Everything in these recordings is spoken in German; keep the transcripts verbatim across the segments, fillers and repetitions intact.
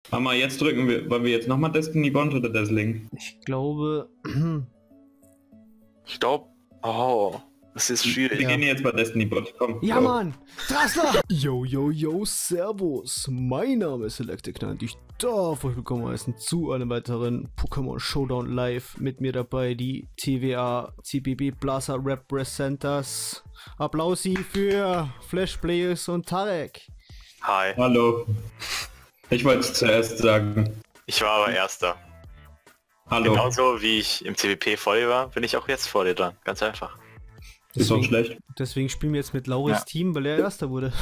Aber jetzt drücken wir, wollen wir jetzt nochmal Destiny Bond oder Dazzling? Ich glaube... Ich glaube... Oh, das ist schwierig. Wir gehen jetzt bei Destiny Bond, komm. Ja, go. Mann! Drasler! Yo, yo, yo, servus! Mein Name ist Electric und ich darf euch willkommen heißen zu einem weiteren Pokémon Showdown Live. Mit mir dabei die T W A C B B Plaza Representers. Applausi für Flash Players und Tarek. Hi. Hallo. Ich wollte es zuerst sagen. Ich war aber Erster. Hallo. Genauso wie ich im C W P vor dir war, bin ich auch jetzt vor dir dran. Ganz einfach. Ist auch schlecht. Deswegen spielen wir jetzt mit Lauris Ja. Team, weil er Erster wurde.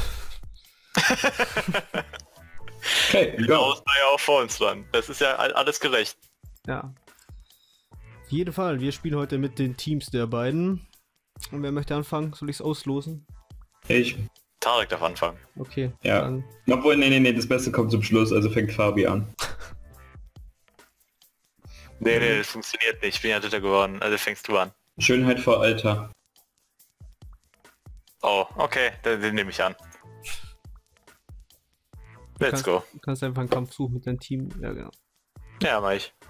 Okay, Genau, go. ist ja auch vor uns dran. Das ist ja all- alles gerecht. Ja. Auf jeden Fall, wir spielen heute mit den Teams der beiden. Und wer möchte anfangen? Soll ich es auslosen? Ich. Tarek darf anfangen. Okay. Ja. Dann Obwohl, nee, nee, nee, das Beste kommt zum Schluss, also fängt Fabi an. Nee, nee, das funktioniert nicht. Ich bin ja Dritter geworden. Also fängst du an. Schönheit vor Alter. Oh, okay, dann den nehme ich an. Let's kannst, go. Du kannst einfach einen Kampf suchen mit deinem Team. Ja, genau. Ja, mach ich.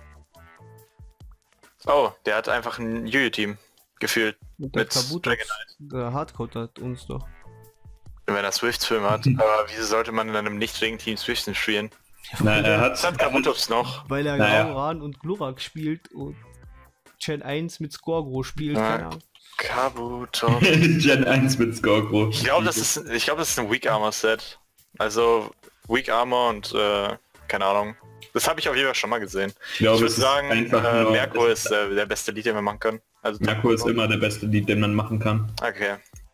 Oh, der hat einfach ein Yu-Gi-Oh-Team gefühlt. Und der Mit Kabuto, Dragonite. der Hardcode hat uns doch. Wenn er Swift-Film hat. Aber wieso sollte man in einem Nicht-Ring-Team Swift spielen? Na, er Das hat... hat Kabutops noch. Weil er Naja. Gauran und Glurak spielt und Gen eins mit Scorgro spielt. Ja. Keine Ahnung. Kabuto. Gen eins mit Scorgro. Ich glaube, das ist, ich glaube, das ist ein Weak Armor Set. Also Weak Armor und äh, keine Ahnung. Das habe ich auf jeden Fall schon mal gesehen. Ich glaube, Ich es würde ist sagen, einfach äh, nur... Merkur ist äh, der beste Lied, den wir machen können. Also Merkur ist immer der beste Lied, den man machen kann. Okay.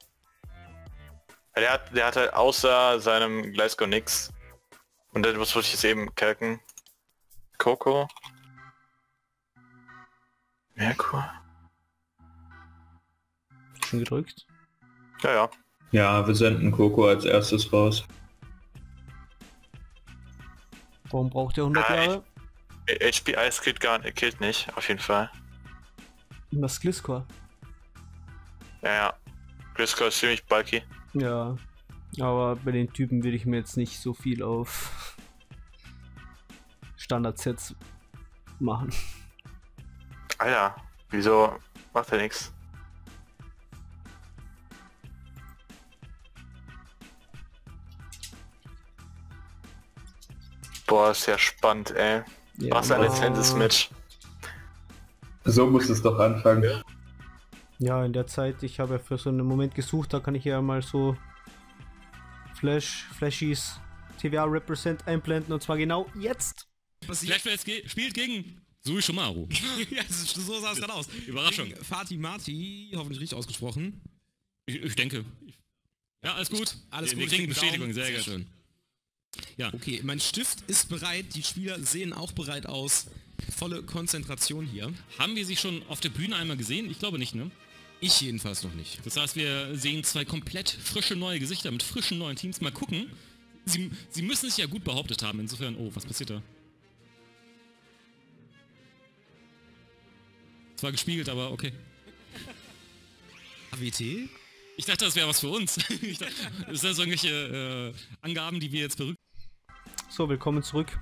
Der hat, der hat halt außer seinem Gleisco nix. Und dann muss ich jetzt eben kalken. Coco. Merkur. Schon gedrückt. Ja, ja. Ja, wir senden Coco als erstes raus. Warum braucht er hundert Ah, Jahre? H P Ice killt gar nicht, killt nicht, auf jeden Fall. Und das Gliscor. Ja, ja. Gliscor ist ziemlich bulky. Ja. Aber bei den Typen würde ich mir jetzt nicht so viel auf Standard-Sets machen. Alter, wieso macht er nix? Boah, ist ja spannend, ey. Ja, Was ein aber- letztes Match. So muss es doch anfangen. Ja, in der Zeit, ich habe ja für so einen Moment gesucht, da kann ich ja mal so Flash, Flashies, T W A Represent einblenden und zwar genau jetzt. Flashbacks ge spielt gegen Sui Shumaru. Ja, das ist, so sah es gerade aus. Überraschung. Gegen Fatih Marti, hoffentlich richtig ausgesprochen. Ich, ich denke. Ja, alles gut. Alles wir, gut, wir kriegen ich krieg Bestätigung, Daumen. sehr, Sehr sehr schön. Ja, Okay, mein Stift ist bereit, die Spieler sehen auch bereit aus. Volle Konzentration hier. haben wir sie schon auf der Bühne einmal gesehen? Ich glaube nicht, ne? Ich jedenfalls noch nicht. Das heißt, wir sehen zwei komplett frische neue Gesichter mit frischen neuen Teams. Mal gucken. Sie, sie müssen sich ja gut behauptet haben. Insofern, oh, was passiert da? Zwar gespiegelt, aber okay. A W T? Ich dachte, das wäre was für uns. Ich dachte, das sind so irgendwelche äh, Angaben, die wir jetzt berücksichtigen. So, willkommen zurück.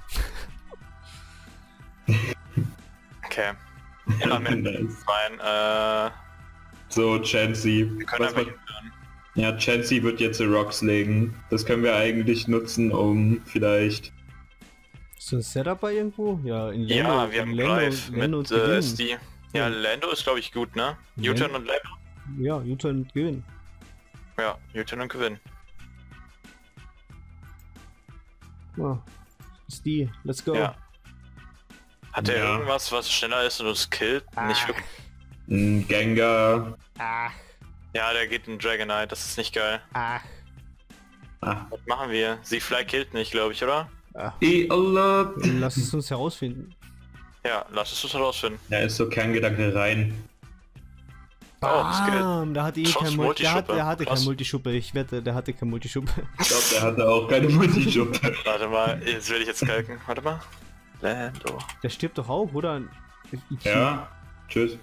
Okay. Ja, mit Nice. rein, äh, So, Chansey. wir können Was einfach war- hinhören. Ja, Chansey wird jetzt die Rocks legen. Das können wir eigentlich nutzen, um vielleicht... Ist das ein Setup bei irgendwo? Ja, in Lando. Ja, wir in haben Lando, Greif Lando mit und äh, Gewinn. S D. Ja, Lando ist glaube ich gut, ne? Ja. U-Turn und Lando. Ja, U-Turn und Gewinn. Ja, U-Turn und Gewinn. Ja. Ist die. Let's go. Ja. Hat er Ja. irgendwas, was schneller ist und uns killt? Nicht wirklich. Ein Gengar... Ach, Ja, der geht in Dragonite, das ist nicht geil. ach. Ah. Was machen wir? Sie Fly killt nicht, glaube ich, oder? Eh, Allah. Lass es uns herausfinden. Ja, lass es uns herausfinden. Ja, ist so Kerngedanke rein. Oh, das geht. Bam, der hatte eh Trotz kein Multi. Der, hat, Multischuppe. der hatte kein Krass. Multischuppe. Ich wette, der hatte kein Multischuppe. Ich glaube, der hatte auch keine Multischuppe. Warte mal, jetzt will ich jetzt kalken. Warte mal. Lando. Der stirbt doch auch, oder? Ja, tschüss.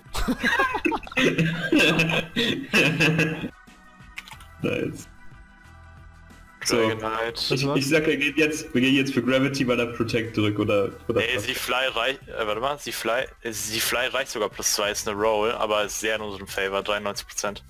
Nice. So. Dragonite. Ich, ich sag, er geht jetzt, wir gehen jetzt für Gravity, weil er Protect drückt oder... oder Nee, sie Fly reicht, äh, warte mal, sie Fly, äh, sie Fly reicht sogar plus zwei, ist eine Roll, aber ist sehr in unserem Favor, dreiundneunzig Prozent.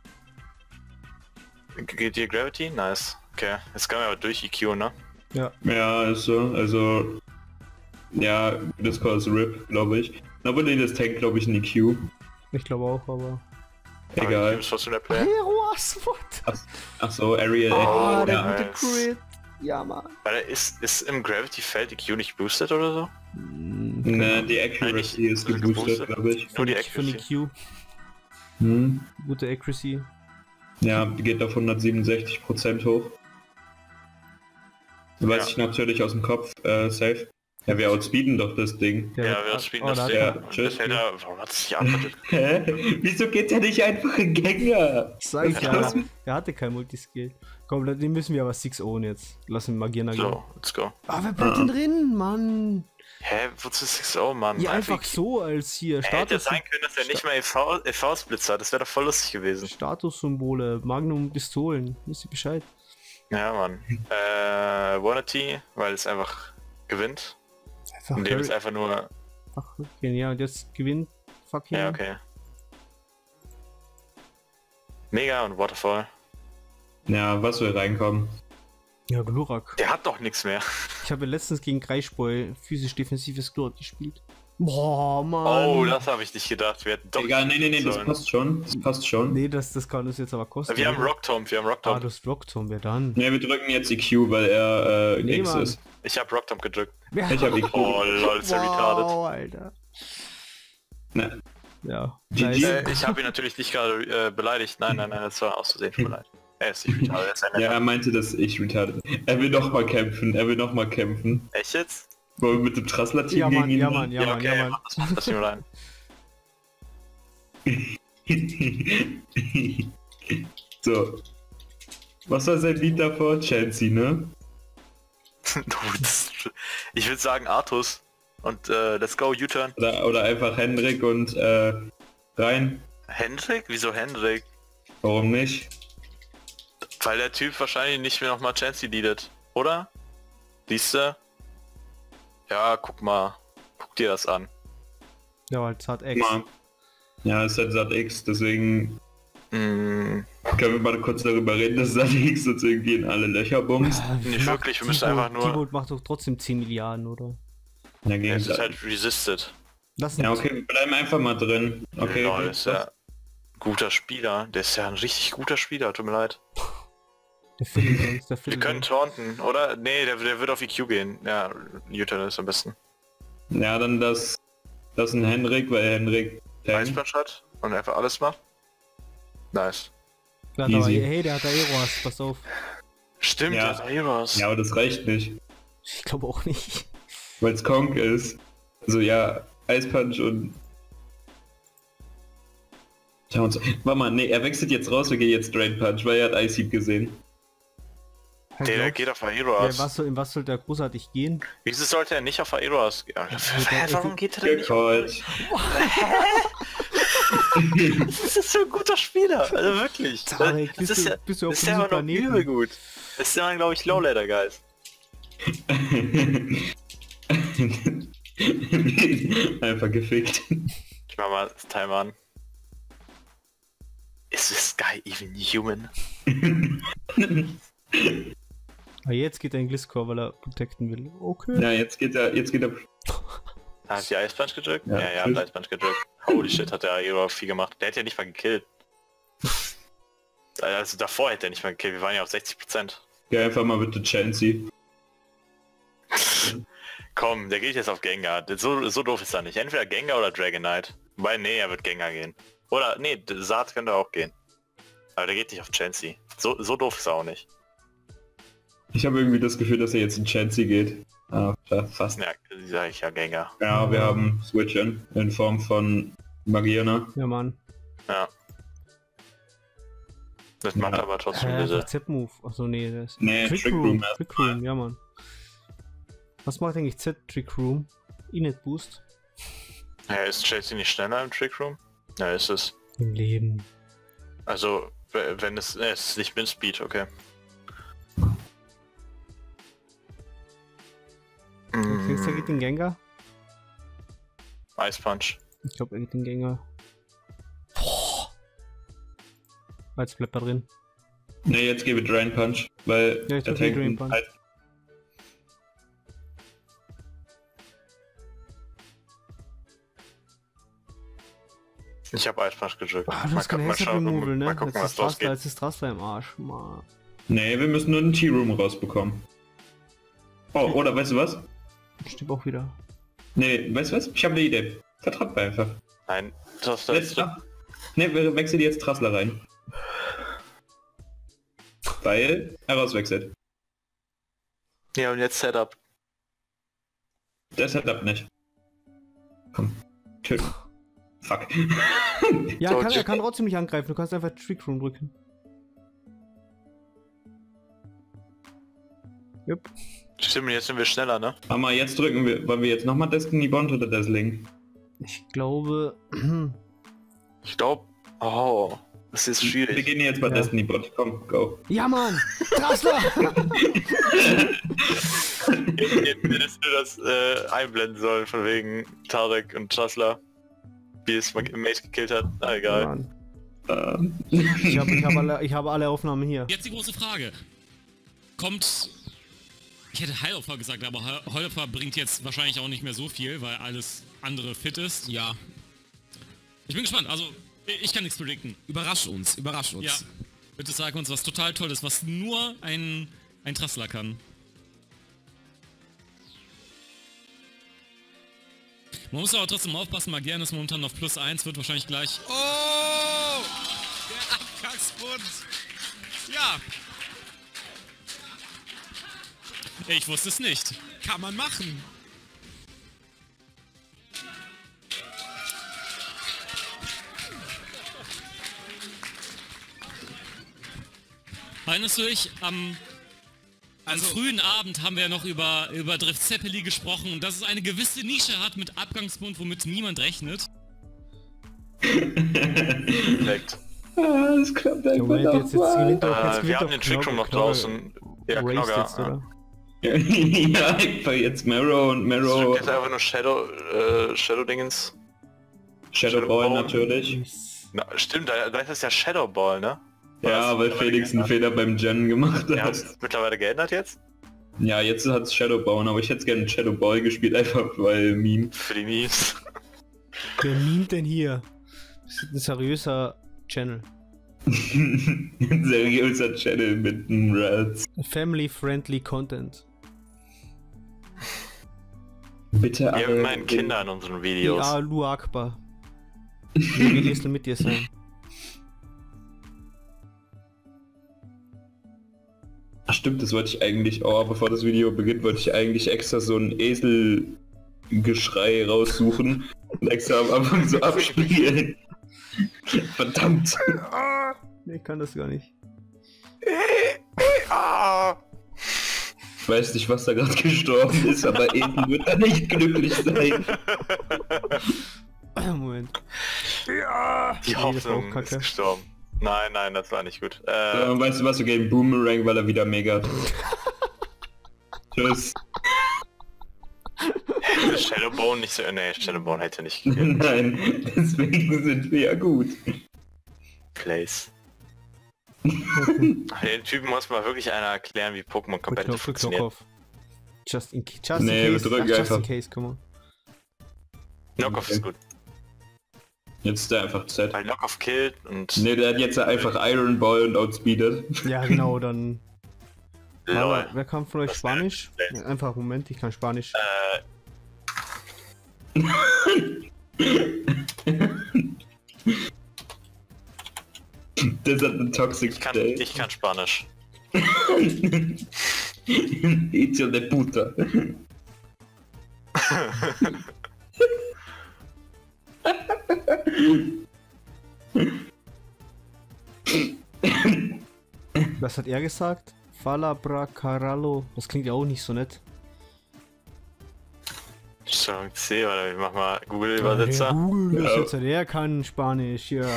Geht dir Gravity? Nice. Okay, jetzt können wir aber durch E Q, ne? Ja. Ja, ist so, also... Ja, das ist RIP, glaube ich. Aber nee, das tankt, glaube ich, ein E Q. Ich glaube auch, aber... Egal. Aber E Q ist trotzdem der Play. Heroes, what? Ach, ach so, Ariel. Ah, Oh, der nice. gute Crit. Ja, Mann. Weil er ist, ist im Gravity-Feld E Q nicht boosted oder so? Ne, die Accuracy Nein, ist nicht geboostet, geboostet. glaube ich. Nur die Von E Accuracy. Q. Hm. Gute Accuracy. Ja, die geht auf hundertsiebenundsechzig Prozent hoch. Weiß Ja. ich natürlich aus dem Kopf, äh, safe. Ja, wir outspeeden doch das Ding. Der Ja, wird- wir spielen oh, das da hat Ding. ja, Und tschüss. das hält er, warum hat es nicht antwortet? Hä? Wieso geht der nicht einfach in Gänger? Sag ich Ja. ja, der hatte kein Multiskill. Komm, den müssen wir aber six own jetzt. Lass ihn Magierna gehen. So, let's go. Ah, wer bleibt denn drin, Mann? Hä, wozu six oh, Mann? Ja, einfach so als hier. Er hätte Status, sein können, dass er nicht mehr E V E V-Splits hat, das wäre doch voll lustig gewesen. Statussymbole, Magnum-Pistolen. Wisst ihr Bescheid? Ja, Mann. Äh, Wanity, weil es einfach gewinnt. Einfach Und dem ist Harry- einfach nur... Ach, okay, ja, und jetzt gewinnt. Fucking. Ja, okay. Mega und Waterfall. Ja, was soll reinkommen? Ja, Glurak. Der hat doch nichts mehr. Ich habe letztens gegen Kreischboy physisch-defensives Glurak gespielt. Boah, Mann. Oh, das habe ich nicht gedacht. Wir hätten doch... Egal, nee, nee, nee, das sollen. passt schon. Das passt schon. Nee, das, das kann uns jetzt aber kosten. Wir haben oder? Rock Tomb, wir haben Rock Ah, Tomb. das Rocktom, wer dann? Ne, wir drücken jetzt E Q, weil er äh, Nee, X Mann. ist. Ich habe Rock Tomb gedrückt. Wer? Ich hab E Q. Oh, lol, ist ja retarded. Wow, Alter. Ne. Ja. G G. nice. Äh, ich habe ihn natürlich nicht gerade äh, beleidigt. Nein, nein, nein, das war aus Versehen schon beleidigt. Er ist nicht retarded, er ist ein Ja, netter. er meinte, dass ich retarded bin. Er will noch mal kämpfen, er will noch mal kämpfen. Echt jetzt? Wollen wir mit dem Trassler-Team Ja, gegen Mann, ihn ja, machen? Mann, ja, Mann, ja, Mann. mach das, mach das hier rein. So. Was war sein Lied davor? Chelsea, ne? Du, das- ich würde sagen Artus. Und äh, let's go, U-Turn. Oder, oder einfach Hendrik und äh, rein. Hendrik? Wieso Hendrik? Warum nicht? Weil der Typ wahrscheinlich nicht mehr nochmal Chansey leadet. Oder? Siehst du? Ja, guck mal. Guck dir das an. Ja, als hat X. Mal. Ja, es ist halt Sat X, deswegen Mm, können wir mal kurz darüber reden, dass Sat X uns irgendwie in alle Löcher bumst. Nicht wirklich, wir müssen T-Boot- einfach nur- T-Boot macht doch trotzdem zehn Milliarden, oder? Ja, es gegen ist Sat- halt resisted. Das sind ja, okay, wir bleiben einfach mal drin. Okay, Lol, ist ja guter Spieler. Der ist ja ein richtig guter Spieler, tut mir leid. der Philly sonst, der Philly Wir können taunten, oder? Nee, der, der wird auf E Q gehen. Ja, U-Turn ist am besten. ja, dann das, das ein Hendrik, weil Hendrik tankt. Eisbranch hat und einfach alles macht. Nice. Ja, aber, Easy. hey, der hat Aeroas, pass auf. Stimmt, Ja. der hat Heroes. Ja, aber das reicht nicht, Ich glaube auch nicht. weil es Konk ist. Also ja, Eispunch und... Schau uns... Warte mal, nee, er wechselt jetzt raus, wir gehen jetzt Drain Punch, weil er hat Ice Heap gesehen. Halt Der, der glaubst- geht auf ja, Heroes. was soll, in was soll der großartig gehen? Wieso sollte er nicht auf Heroes gehen? der- Warum geht er denn nicht auf Gecallt. Das ist so ein guter Spieler, also wirklich. Tarek, das bist ist du- ja, bist du auf das ist diesem ja aber noch Planeten? übel gut. Das ist ja, glaube ich, Lowlader Guys. Einfach gefickt. Ich mach mal das Timer an. Is this guy even human? Ah, jetzt geht er in Gliscor, weil er protecten will. Okay. Ja, jetzt geht er, jetzt geht er... Hast du die Eispunch gedrückt? Ja, Ja, ja, tschüss. ja Eispunch gedrückt. Holy shit, hat der Hero viel gemacht. Der hätte ja nicht mal gekillt. Also davor hätte er nicht mal gekillt, wir waren ja auf sechzig Prozent. Geh einfach mal bitte Chansey. Komm, der geht jetzt auf Gengar. So, so doof ist er nicht. Entweder Gengar oder Dragonite. Wobei, nee, er wird Gengar gehen. Oder, nee, Saat könnte auch gehen. Aber der geht nicht auf Chansey. So, so doof ist er auch nicht. Ich habe irgendwie das Gefühl, dass er jetzt in Chansey geht. Ah, ja, fast. Ja, sag ich ja Gengar. Ja, wir haben Switch in, in Form von Magierna. Ja, Mann. Ja. Das macht Ja. aber trotzdem Hä, diese... Z-Move. Achso, nee, das ist... Nee, Trick Trick Room. Room Trick Room, ja, Mann. Was macht eigentlich Z-Trick Room? Init Boost? Ja, ist Chelsea nicht schneller im Trick Room? Ja, ist es. Im Leben. Also, w- wenn es... Äh, es ist nicht mit Speed, okay. Denkst du, er geht den Gengar? Ice Punch. Ich glaube, er geht den Gengar. Boah. Jetzt bleibt er drin. Ne, jetzt gebe ich Drain Punch, weil Ja, ich er drück die tankt Drain Punch. halt. Ich habe Ice Punch gedrückt. Ah, du Mal hast keine gucken, mal Hazard schauen, Removal, ne? mal gucken, Jetzt was ist Trastler, losgeht. jetzt ist Trastler im Arsch. Mann. Nee, wir müssen nur einen T-Room rausbekommen. Oh, oder weißt du was? Stimmt auch wieder. Nee, weißt du was? Ich habe eine Idee. Vertraut mir einfach. Nein, das das Jetzt, ne, wir wechseln jetzt Trassler rein. Weil er rauswechselt. Ja, und jetzt Setup. Der Setup nicht. Komm. Töten. Fuck. Ja, So, kann, er Jack- kann trotzdem nicht angreifen. Du kannst einfach Trick Room drücken. Jupp. Stimmt, jetzt sind wir schneller, ne? Mama, jetzt drücken wir. Wollen wir jetzt nochmal Destiny Bond oder Dazzling? Ich glaube. Ich glaube... Oh, das ist Wir schwierig. gehen jetzt bei Ja. Destiny Bond. Komm, go. Ja, Mann! Trastler! Hätten wir das, das äh, einblenden sollen, von wegen Tarek und Chasla. Wie es Mage gekillt hat. Na egal. Mann. Ähm. Ich habe ich hab alle, ich hab alle Aufnahmen hier. Jetzt die große Frage. Kommt... Ich hätte Heilopfer gesagt, aber Heil- Heilopfer bringt jetzt wahrscheinlich auch nicht mehr so viel, weil alles andere fit ist. Ja, Ich bin gespannt, also ich kann nichts predikten. überrasch uns, überrasch uns. Ja, bitte sag uns was total Tolles, was nur ein, ein Trassler kann. Man muss aber trotzdem aufpassen, Magian ist momentan auf plus eins, wird wahrscheinlich gleich... Oh! Der Abkacksbund! Ja, Ich wusste es nicht. kann man machen. Erinnerst du dich, am, am Also- frühen Abend haben wir ja noch über, über Drift Zeppeli gesprochen und dass es eine gewisse Nische hat mit Abgangsbund, womit niemand rechnet. Perfekt. Ah, das klappt einfach Moment, doch jetzt, jetzt mal. gewinnt doch, jetzt Äh, gewinnt wir haben doch den Trickroom noch Knogge- draußen. Ja, Raised Knogger. jetzt, oder? Ja, einfach jetzt Marrow und Marrow. Jetzt einfach nur Shadow, äh, Shadow Dingens. Shadow Ball natürlich. Na, stimmt, da, da ist es ja Shadow Ball, ne? War Ja, das weil mittlerweile Felix einen geändert? Fehler beim Gen gemacht Ja, hat hat. es mittlerweile geändert jetzt? Ja, jetzt hat es Shadow Ball, aber ich hätte gerne Shadow Ball gespielt, einfach weil Meme. Für die Memes. Wer memt denn hier? Das ist ein seriöser Channel. Ein seriöser Channel mit einem Rats. Family-friendly Content. Bitte Wir alle... haben meinen Kinder in unseren Videos. Ja, Lu Akbar. Möge Esel mit dir sein. Ach stimmt, das wollte ich eigentlich, oh, bevor das Video beginnt, wollte ich eigentlich extra so ein Eselgeschrei raussuchen und extra am Anfang so abspielen. Verdammt! Nee, ich kann das gar nicht. Ah! Ich weiß nicht, was da gerade gestorben ist, aber Esel wird da nicht glücklich sein. Moment. Die Nee, das war Hoffnung auch kacke. ist gestorben. Nein, nein, das war nicht gut. Äh, Äh, weißt du was, wir geben Boomerang, weil er wieder mega. Tschüss. hätte Shadowbone nicht so... Nee, Shadowbone hätte nicht gekillt. Nein, deswegen sind wir ja gut. Place. Den Typen muss mal wirklich einer erklären, wie Pokémon Gut, Competitive Knopf, Knopf funktioniert. auf. Just in, just Nee, in wir case. drücken Ach, just in einfach. case, komm mal. Knockoff ist gut. Jetzt ist der einfach Z. Weil Knockoff killt und... Ne, der hat jetzt einfach Iron Ball und outspeedet. Ja, genau, dann. Lol. Aber wer kann von euch Das Spanisch? wär- Ja, einfach, Moment, ich kann Spanisch. Äh, Das hat eine Toxic ich, kann, Stay. ich kann Spanisch. Hijo de puta. Was hat er gesagt? Falabracaralo. Das klingt ja auch nicht so nett. Steuerung C, oder ich mach mal Der Google-Übersetzer. Google-Übersetzer, der kann Spanisch, ja.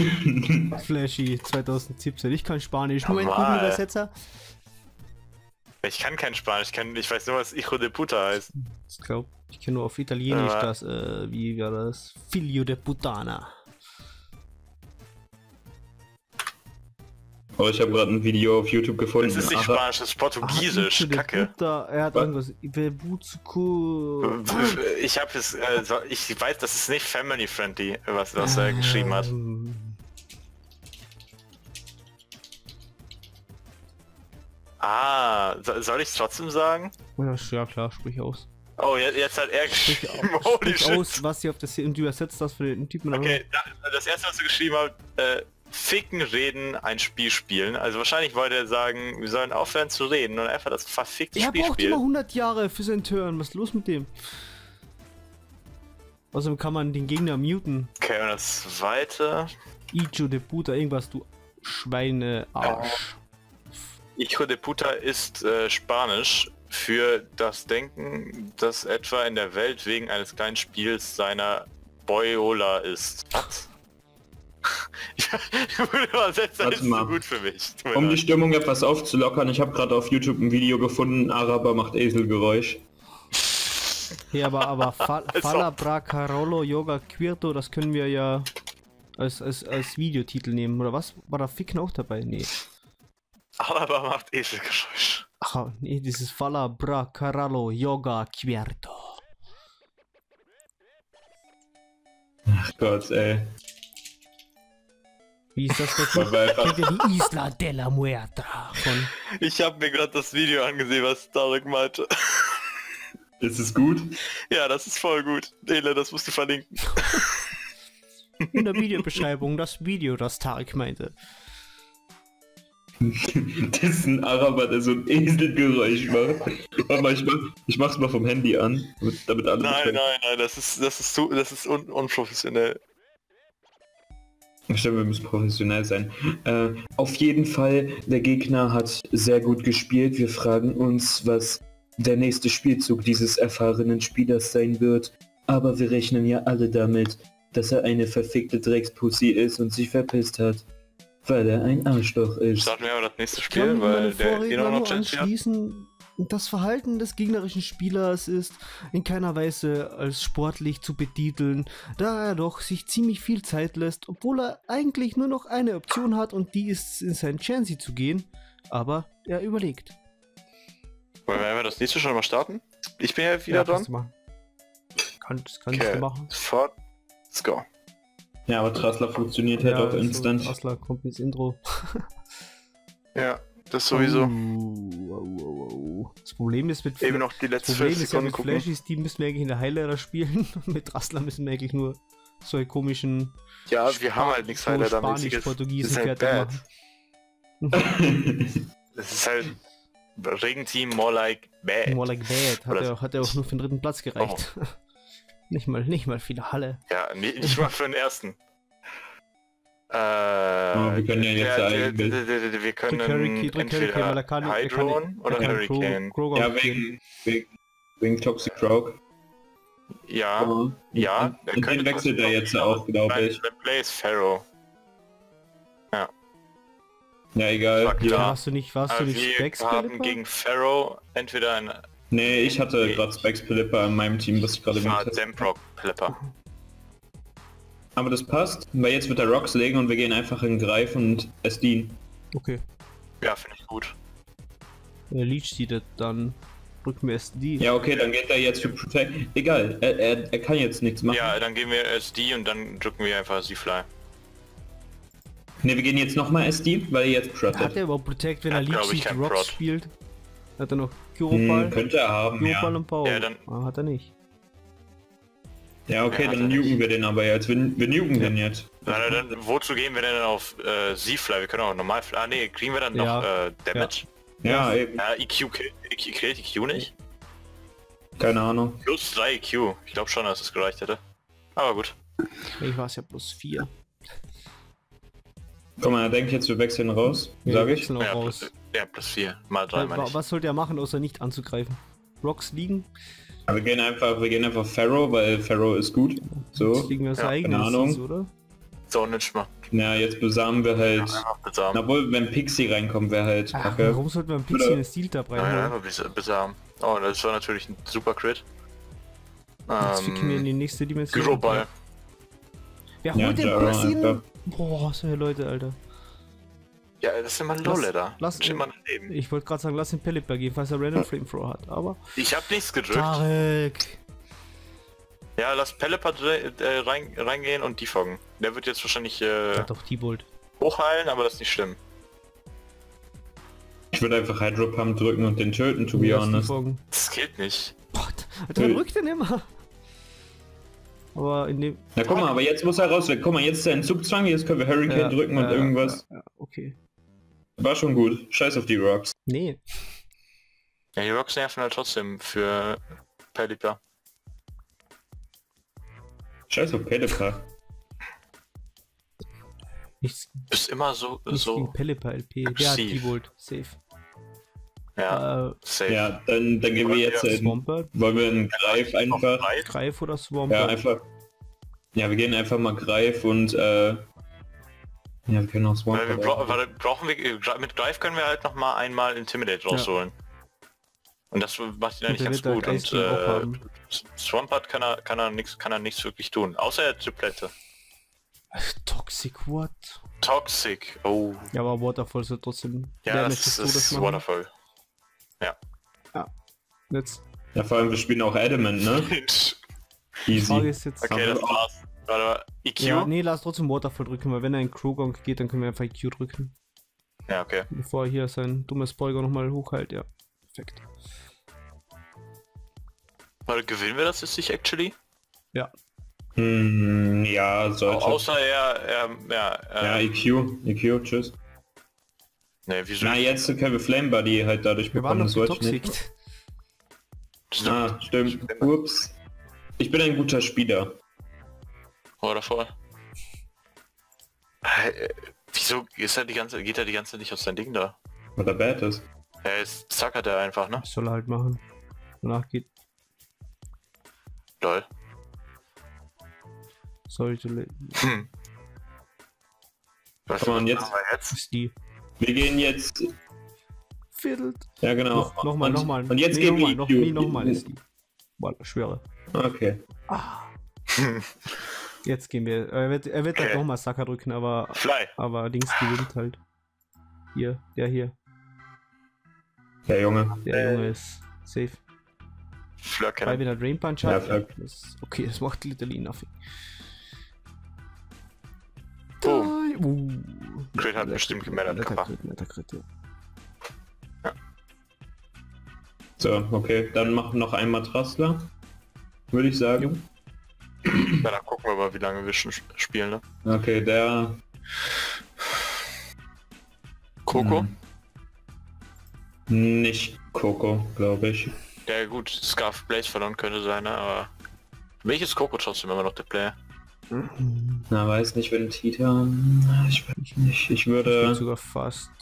Flashy zwanzig siebzehn, ich kann Spanisch. Moment, Normal. Google-Übersetzer. Ich kann kein Spanisch, ich, kann, ich weiß nur, was Hijo de Puta heißt. Ich glaube, ich kenne nur auf Italienisch Aber- das, äh, wie war das? Figlio de Putana. Oh, ich habe gerade ein Video auf YouTube gefunden. Das ist nicht Ara- Spanisch, das ist Portugiesisch, Hijo de Kacke. Puta, er hat Was? irgendwas. Ibebuzuku. Ich habe es, äh, so- ich weiß, das ist nicht family friendly, was, was er geschrieben hat. Ähm, Ah, so, soll ich es trotzdem sagen? Ja, ja klar, sprich aus. Oh, jetzt, jetzt hat er Sprich, geschrieben, au- holy sprich shit. aus, was sie auf das und du übersetzt das für den Typen. Okay, da- das erste, was du geschrieben hast, äh, ficken, reden, ein Spiel spielen. Also wahrscheinlich wollte er sagen, wir sollen aufhören zu reden und einfach das verfickte Er Spiel braucht immer spielen. hundert Jahre für seinen Turn. Was ist los mit dem? Außerdem kann man den Gegner muten. Okay, und das zweite. Hijo de Puta, irgendwas, du Schweinearsch. Hijo de Puta ist äh, Spanisch für das Denken, dass etwa in der Welt wegen eines kleinen Spiels seiner Boyola ist. Was? Die Übersetzer Warte ist so mal. gut für mich. Tut mir Um die leid. Stimmung etwas aufzulockern, ich habe gerade auf YouTube ein Video gefunden, Araber macht Eselgeräusch. Ja, aber, aber Fa Als Fala ob. Bracarolo Yoga Quirto, das können wir ja als, als, als Videotitel nehmen. Oder was? War da Ficken auch dabei? Nee. Aber macht Eselgeräusch. Ach, nee, dieses Fala Bracarolo Yoga Quirto. Ach Gott, ey. Wie ist das bei Weil wir einfach- Kennt ihr die Isla de la Muerta von... Ich habe mir gerade das Video angesehen, was Stark meinte. Ist es gut? Ja, das ist voll gut. Ele, das musst du verlinken. In der Videobeschreibung das Video, das Tarek meinte. Das ist ein Araber, der so ein Eselgeräusch macht. Warte mal, ich, mach, ich mach's mal vom Handy an, damit, damit alle Nein, Bescheid- nein, nein, das ist das ist zu, das ist un unprofessionell. Stimmt, wir müssen professionell sein. Äh, auf jeden Fall, der Gegner hat sehr gut gespielt. Wir fragen uns, was der nächste Spielzug dieses erfahrenen Spielers sein wird. Aber wir rechnen ja alle damit, dass er eine verfickte Dreckspussy ist und sich verpisst hat. Weil er ein Arschloch ist. Starten wir aber das nächste Ich kann Spiel, mich weil meine der eh Vorredner noch nur noch Chance hat. anschließen. Das Verhalten des gegnerischen Spielers ist in keiner Weise als sportlich zu betiteln, da er doch sich ziemlich viel Zeit lässt, obwohl er eigentlich nur noch eine Option hat und die ist, in sein Chansey zu gehen, aber er überlegt. Wollen wir einfach das nächste schon mal starten? Ich bin ja wieder Ja, dran. kannst du machen. Kann, das kannst Okay, du machen. sofort. Let's go. Ja, aber Trassler funktioniert halt auch so, instant. Asla kommt ins Intro. Ja, das sowieso. Oh, oh, oh, oh. Das Problem ist mit Eben noch die Das letzten Problem fünf ist ja Sekunden mit gucken. Flashies, die müssen wir eigentlich in der Highlighter spielen. mit Rassler müssen wir eigentlich nur so einen komischen Ja, wir haben halt nichts so Highlighter-mäßiges. Spanisch-Portugiesen Das ist halt fertig bad. machen. Das ist halt Regenteam more like bad. More like bad. Hat Oder er, hat er auch nur für den dritten Platz gereicht. nicht mal, nicht mal für die Halle. Ja, nee, nicht mal für den ersten. Äh, Oh, wir können ja jetzt der- eigentlich- der- der- der- wir können Drück Hurricane, drück Hurricane, weil entweder er kann- er kann- Hydron er oder kann Hurricane. Kro- Kroger Ja, spielen. wegen, wegen, wegen Toxic Rogue. Ja, Oh. ja. Und, und den wechselt er jetzt auch, glaube Nein, ich. der Play ist Pharaoh. Ja, egal. Fuck Hier. ja. Warst du nicht, warst du Aber nicht wir Specs haben Philippa? gegen Pharaoh entweder ein Nee, ich hatte Nee. gerade Specs Philippa in meinem Team, was ich gerade ja, gemacht habe. Demproc Plepper. Aber das passt, weil jetzt wird er Rocks legen und wir gehen einfach in Greif und Estin. Okay. Ja, finde ich gut. Der Leech seedet, dann drücken wir S D. Ja, okay, dann geht er jetzt für Protect. Egal, er, er, er kann jetzt nichts machen. Ja, dann gehen wir S D und dann drücken wir einfach Z-Fly. Ne, wir gehen jetzt nochmal S D, weil er jetzt Hat prottet. er überhaupt Protect, wenn Hat, er Leech glaub ich, nicht kein Rocks Prot. spielt? Hat er noch Kyropal? Hm, könnte er haben, Kyropal ja. und Power. Ja, dann- Ah, hat er nicht. Ja, okay, Ja, hat dann er nicht. nuken wir den aber jetzt. Wir, wir nuken den jetzt. Na, dann, dann, wozu gehen wir denn dann auf äh, Z-Fly? Wir können auch normal... Ah nee, kriegen wir dann noch Ja. äh, Damage? Ja, eben. Ja, E Q killt E Q, killt E Q nicht? Keine Ahnung. Plus drei E Q. Ich glaube schon, dass es gereicht hätte. Aber gut. Ich war es ja plus vier. Guck mal, er denkt jetzt, wir wechseln raus, Wir sag ich. wechseln auch Ja, raus. plus, ja, plus vier. Mal drei, Weil, meine wa- ich. was sollte er machen, außer nicht anzugreifen? Rocks liegen? Aber wir gehen einfach, wir gehen einfach Pharaoh, weil Pharaoh ist gut. So. Liegen wir das ja, eigenes, keine Ahnung. oder? So nicht mal. Na, jetzt besamen wir halt... Einfach besamen. Obwohl, wenn Pixie reinkommt, wäre halt Ach, kacke. warum sollte man ein Pixie Oder- in den Steel-Tab Nein, reinholen? einfach bes- besamen. Oh, das war natürlich ein super Crit. Jetzt schicken wir in die Ähm, nächste Dimension. Gyro-Ball. Wer Ja, holt den Gyro Pixie? einfach. Boah, so Leute, Alter. Ja, das ist immer ein Lolle da. lass Steht ihn- mal daneben. Ich wollte gerade sagen, lass den Pelipper gehen, falls er Random Flamethrower hat, aber... Ich hab nichts gedrückt. Tarek! Ja, lass Pelipper äh, rein, reingehen und defoggen. Der wird jetzt wahrscheinlich äh, Ja, doch, T-Bolt. hochheilen, aber das ist nicht schlimm. Ich würde einfach Hydro Pump drücken und den töten, to be Ja, honest. T-Foggen. Das killt nicht. Boah, der rückt den immer. Aber in dem... Na guck mal, aber jetzt muss er raus. Guck mal, jetzt ist der Entzugzwang, jetzt können wir Hurricane Ja, drücken und ja, irgendwas. Ja, ja, okay. War schon gut. Scheiß auf die Rocks. Nee. Ja, die Rocks nerven halt trotzdem für Pelipper. Scheiß auf Pelipper. Nichts, Bist immer so, nichts so, gegen Pelipper L P. Der hat aggressiv. T-Bolt. Safe. ja, Äh, safe. Ja, dann, dann gehen wir jetzt in, Swampert? wollen wir in Greif einfach. Drei? Greif oder Ja, Swampert? einfach. Ja, wir gehen einfach mal Greif und äh. Ja, wir können auch Weil wir Swamp. bra weil brauchen wir, äh, mit Drive können wir halt noch mal einmal Intimidate Ja. rausholen. Und das macht ihn eigentlich der ganz wird gut. da Und Ice King auch äh, haben. Swampert kann er, kann er nichts, kann er nichts wirklich tun. Außer er hat Triplette. Toxic what? Toxic. Oh. Ja, aber Waterfall soll trotzdem Ja, Damage das des Todes ist machen. wonderful. Jetzt, Ja, vor allem wir spielen auch Adamant, ne? die Frage Easy. ist jetzt... Okay, das war's. Warte mal. E Q? Ja, Ja, nee, lass trotzdem Waterfall drücken, weil wenn er in Krogong geht, dann können wir einfach E Q drücken. okay. Bevor er hier sein dummes Polger nochmal hochhält, ja. Perfekt. Warte, gewinnen wir das jetzt nicht actually? Hm, ja, Au sollte. außer er, er, ja, Ja, äh, E Q. E Q, tschüss. ne, wieso? Na, jetzt können wir Flame Buddy halt dadurch Wir waren bekommen, noch das wollte ich nicht. getoxikt. Ah, stimmt. Ups. Ich bin ein guter Spieler. Oder voll. Äh, wieso ist er die ganze, geht er die ganze Zeit nicht auf sein Ding da? Oder Bad ist. Er ist, zackert er einfach, ne? Das soll er halt machen. Danach geht... Lol. Sollte... Hm. Was Komm on, jetzt. machen wir jetzt? Ist die... Wir gehen jetzt. Viertelt. Ja, genau. Noch, nochmal, Und- nochmal. Und jetzt nee, gehen wir nochmal, noch, E Q. nee, nochmal ist die. Boah, schwere. Okay. Jetzt gehen wir. Er wird, er wird halt Okay. nochmal Sucker drücken, aber... Fly. Aber Dings gewinnt halt. Hier, der hier. Der Junge. Der Äh. Junge ist safe. Fleur Weil kennen. wieder Drain Punch Ja, hat. fuck. Das, okay, das macht literally nothing. Boom. Uh. Crit hat Netter bestimmt Crit, gemeldet, netter Kappa. Crit, netter Crit, ja. So, okay. Dann machen noch ein Matrassler. Würde ich sagen. Ja, dann gucken wir mal, wie lange wir schon spielen, ne? Okay, der. Coco? Hm. Nicht Coco, glaube ich. Ja gut, Scarf Blaze verloren könnte sein, ne? Aber welches Coco trotzdem immer noch der Player? Na, weiß nicht, wenn Titan. Ich weiß nicht. Ich Ich bin würde. sogar fast.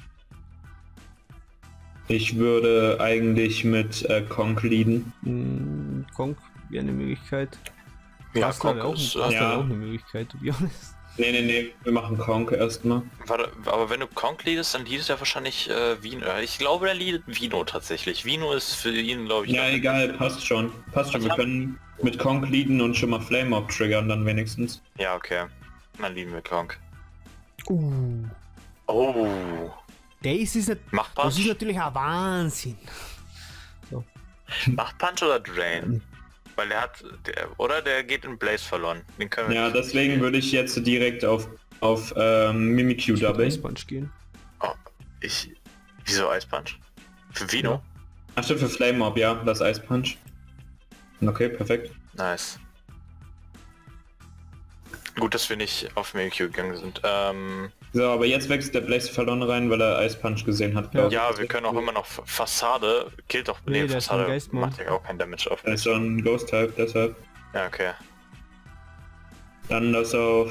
Ich würde eigentlich mit äh, Conk leaden. Mh, Konk wäre eine Möglichkeit. Ja, Rastler wäre Coco auch, ist... Rastler Äh, ja. wäre auch eine Möglichkeit, to be honest. Nee, nee, nee. Wir machen Conk erstmal. warte, aber wenn du Conk leadest, dann leadest er wahrscheinlich äh, Vino. Ich glaube, der leadet Vino tatsächlich. Vino ist für ihn, glaube ich... Ja, egal. Passt schon. Passt schon. Wir können mit Conk leaden und schon mal Flame Mob triggern dann wenigstens. Ja, okay. Dann lieben wir Conk. Uh. Oh. Das ist, nicht, Macht das ist Punch? natürlich ein Wahnsinn. Macht Punch oder Drain? Weil er hat... Der, oder der geht in Blaze verloren. Den können wir Ja, nicht- deswegen würde ich jetzt direkt auf, auf ähm, Mimikyu Ich würde Ice doublen. Punch gehen. Oh, ich... Wieso Ice Punch? Für Vino? Ja. Ach stimmt, für Flame Mob, ja, das Ice Punch. Okay, perfekt. Nice. Gut, dass wir nicht auf Mimikyu gegangen sind. Ähm, So, aber jetzt wächst der Blaze verloren rein, weil er Ice Punch gesehen hat, glaub ich. ja, wir können auch immer noch F- Fassade. Killt doch... Nee, Nee, der ist ein Fassade Geistmon. macht ja auch keinen Damage auf Er mich. ist so ein Ghost-Type, deshalb. Ja, okay. Dann das auf...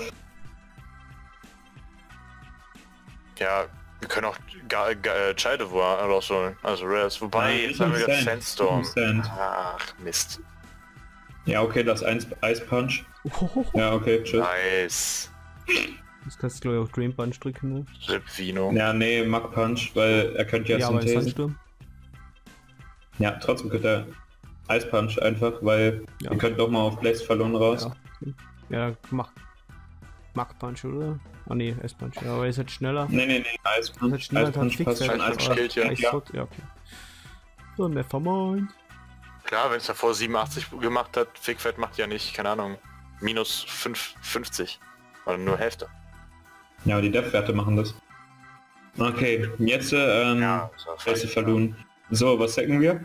Ja, wir können auch Ga Ga äh, Childevore rausholen. Also Rares. Wobei, Ja, jetzt ist haben ein wir wieder Sand. Sandstorm. Ist ein Sand. Ach, Mist. Ja, okay, das Ice Ice Punch. Ja, okay, tschüss. Nice. Das kannst du glaube ich auch Drain Punch drücken, ne? Ripvino. Ja, nee, Mach Punch, weil er könnte ja, Ja, aber ein Synthesen. Sandsturm. Ja, trotzdem könnte er Ice Punch einfach, weil Ja. ihr könnt doch mal auf Blaze verloren raus. Ja, okay. Ja, mach. Mach Punch, oder? Ah ne, S Punch. Ja, aber er ist halt schneller. Nee, nee, nee, Ice Er ist Punch. halt schneller, Ice kann Punch fix passt schon. Ice Ice Punch Punch. killt, ja. Ice Ja. Shot, ja, okay. So, nevermind. Klar, wenn es davor siebenundachtzig gemacht hat, Figfett macht ja nicht, keine Ahnung, minus fünf, fünfzig. Oder nur Hälfte. Ja, aber die Death-Werte machen das. Okay, jetzt ähm, Ja, Blaze verloren. So, was sagen wir?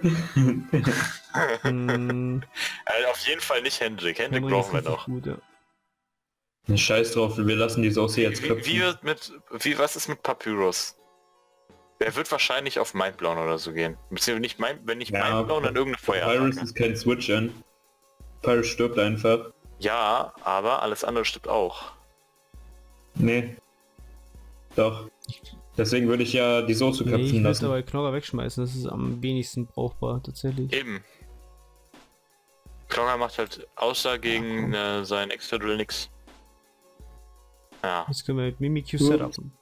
Hm, Also auf jeden Fall nicht Hendrik. Hendrik Henry brauchen wir ist richtig noch. gut, ja. Scheiß drauf, wir lassen die Soße jetzt Wie, köpfen. wie wird mit, wie, was ist mit Papyrus? Der wird wahrscheinlich auf Mindblown oder so gehen. Beziehungsweise nicht Mind, wenn nicht Ja, Mindblown, dann irgendeine Pyrus Feuerattacke. ist kein Switch-In. Pyrus stirbt einfach. Ja, aber alles andere stimmt auch. Nee. Doch. Deswegen würde ich ja die Soße Nee, köpfen ich würde lassen. aber Knogger wegschmeißen, das ist am wenigsten brauchbar, tatsächlich. Eben. Klonger macht halt außer gegen äh, seinen Extra Drill nix. Ja. Jetzt können wir mit Mimikyu Gut. setupen.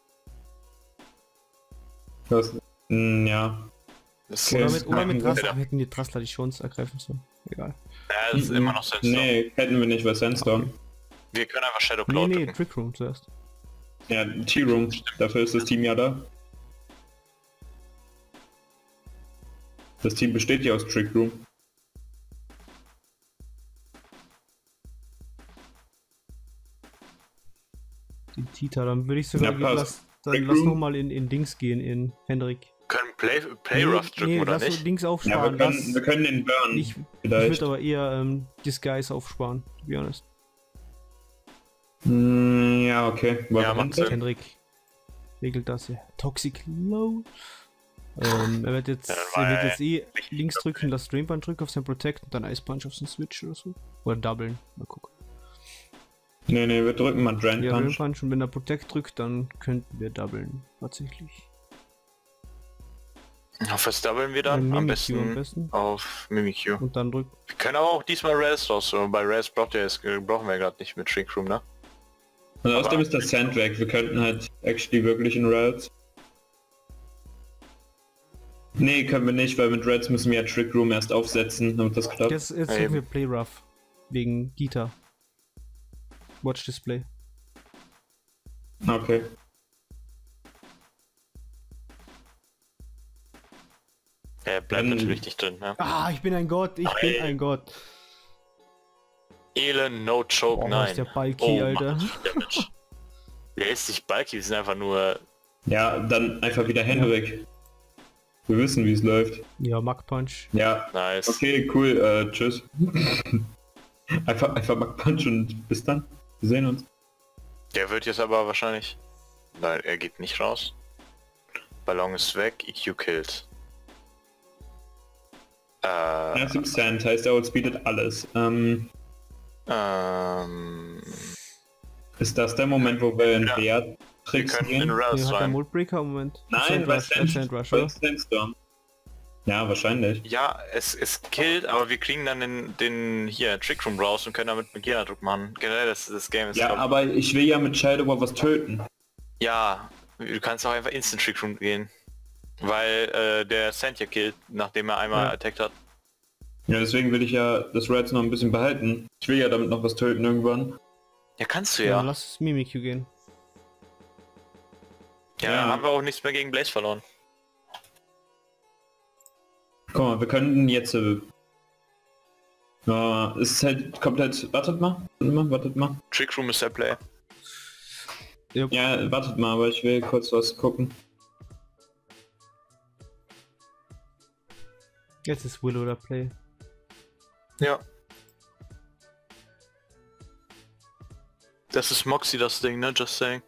Was? Hm, ja. Das Okay. Oder mit, oder mit Ja. Trassler, hätten die Trassler die Chance ergreifen sollen. Egal. Ja, das ist immer noch Sandstorm. Nee, hätten wir nicht, weil Sandstorm. Wir können einfach Shadow Nee, Cloud nee, drücken. Trick Room zuerst. Ja, T-Room. Dafür ist das Team ja da. Das Team besteht ja aus Trick Room. Die Tita, dann würde ich sogar Ja, gehen, passt. lass, dann Trick lass Room. noch mal in, in Dings gehen, in Hendrik. Können Play, Play nee, Rough drücken nee, oder lass so nicht? Dings Ja, wir aufsparen. können, lass, wir können den burn. ich ich vielleicht. würde aber eher ähm, Disguise aufsparen, to be honest. Hm, ja, okay. Ja, Warum? macht Sinn. Hendrik regelt das hier. Toxic Low. Ähm, er wird jetzt, Ja, er wird weil- jetzt eh links drücken, das Drain Punch drücken auf sein Protect und dann Ice Punch auf sein Switch oder so. Oder doublen. Mal gucken. Nee, nee, wir drücken mal Drain Ja, Drain Punch. Punch und wenn er Protect drückt, dann könnten wir doublen. Tatsächlich. Auf was doublen wir dann? Äh, Am Mimikyu besten, am besten. auf Mimikyu. Und dann drückt. Wir können aber auch diesmal Res raus. So. Bei Res braucht ihr es, brauchen wir gerade nicht mit Trick Room, ne? Und außerdem Aber- ist das Sand weg. Wir könnten halt actually wirklich in Reds. Nee, können wir nicht, weil mit Reds müssen wir ja Trick Room erst aufsetzen, damit das klappt. Jetzt, jetzt Ja, drücken eben. wir Play Rough. Wegen Gita. Watch Display. Okay. Er bleibt Dann- natürlich nicht drin, ne? Ah, ich bin ein Gott, ich bin ein Gott. Elend, no choke, Boah, nein. ist der Balki, Oh, Alter. macht viel Damage. Der ist nicht Balki, wir sind einfach nur... Ja, dann einfach wieder Hendrik. Wir wissen, wie es läuft. Ja, Mach Punch. Ja, Nice. okay, cool, äh, tschüss. einfach, einfach Mach Punch und bis dann. Wir sehen uns. Der wird jetzt aber wahrscheinlich... Nein, er geht nicht raus. Ballon ist weg, E Q killt. Äh, Ja, es gibt Sand, heißt er outspeedet alles. Ähm, ähm... ist das der Moment, wo wir in Ja. Wert Wir Tricks können in gehen? Nee, Res hat der rein. Moldbreaker? Moment. Nein, Sand bei Rush, äh, Sand Rush, oder? Sand, Sandstorm. Ja, wahrscheinlich. Ja, es, es killt, aber wir kriegen dann den, den hier Trick Room raus und können damit Magia-Druck machen. Generell, das, das Game ist... Ja, glaub- aber ich will ja mit Shadow War was töten. ja, du kannst auch einfach Instant Trick Room gehen. Weil äh, der Sand ja killt, nachdem er einmal Ja. attackt hat. Ja, deswegen will ich ja das Reds noch ein bisschen behalten. Ich will ja damit noch was töten irgendwann. Ja, kannst du Ja, ja. dann lass es Mimikyu gehen. Ja, Ja. haben wir auch nichts mehr gegen Blaze verloren. Guck mal, wir könnten jetzt... Äh, ja, es ist halt komplett... Wartet mal, wartet mal, wartet mal. Trick Room ist der Play. Ja, wartet mal, aber ich will kurz was gucken. Jetzt ist Willow der Play. Ja. Das ist Moxie das Ding, ne? Just saying.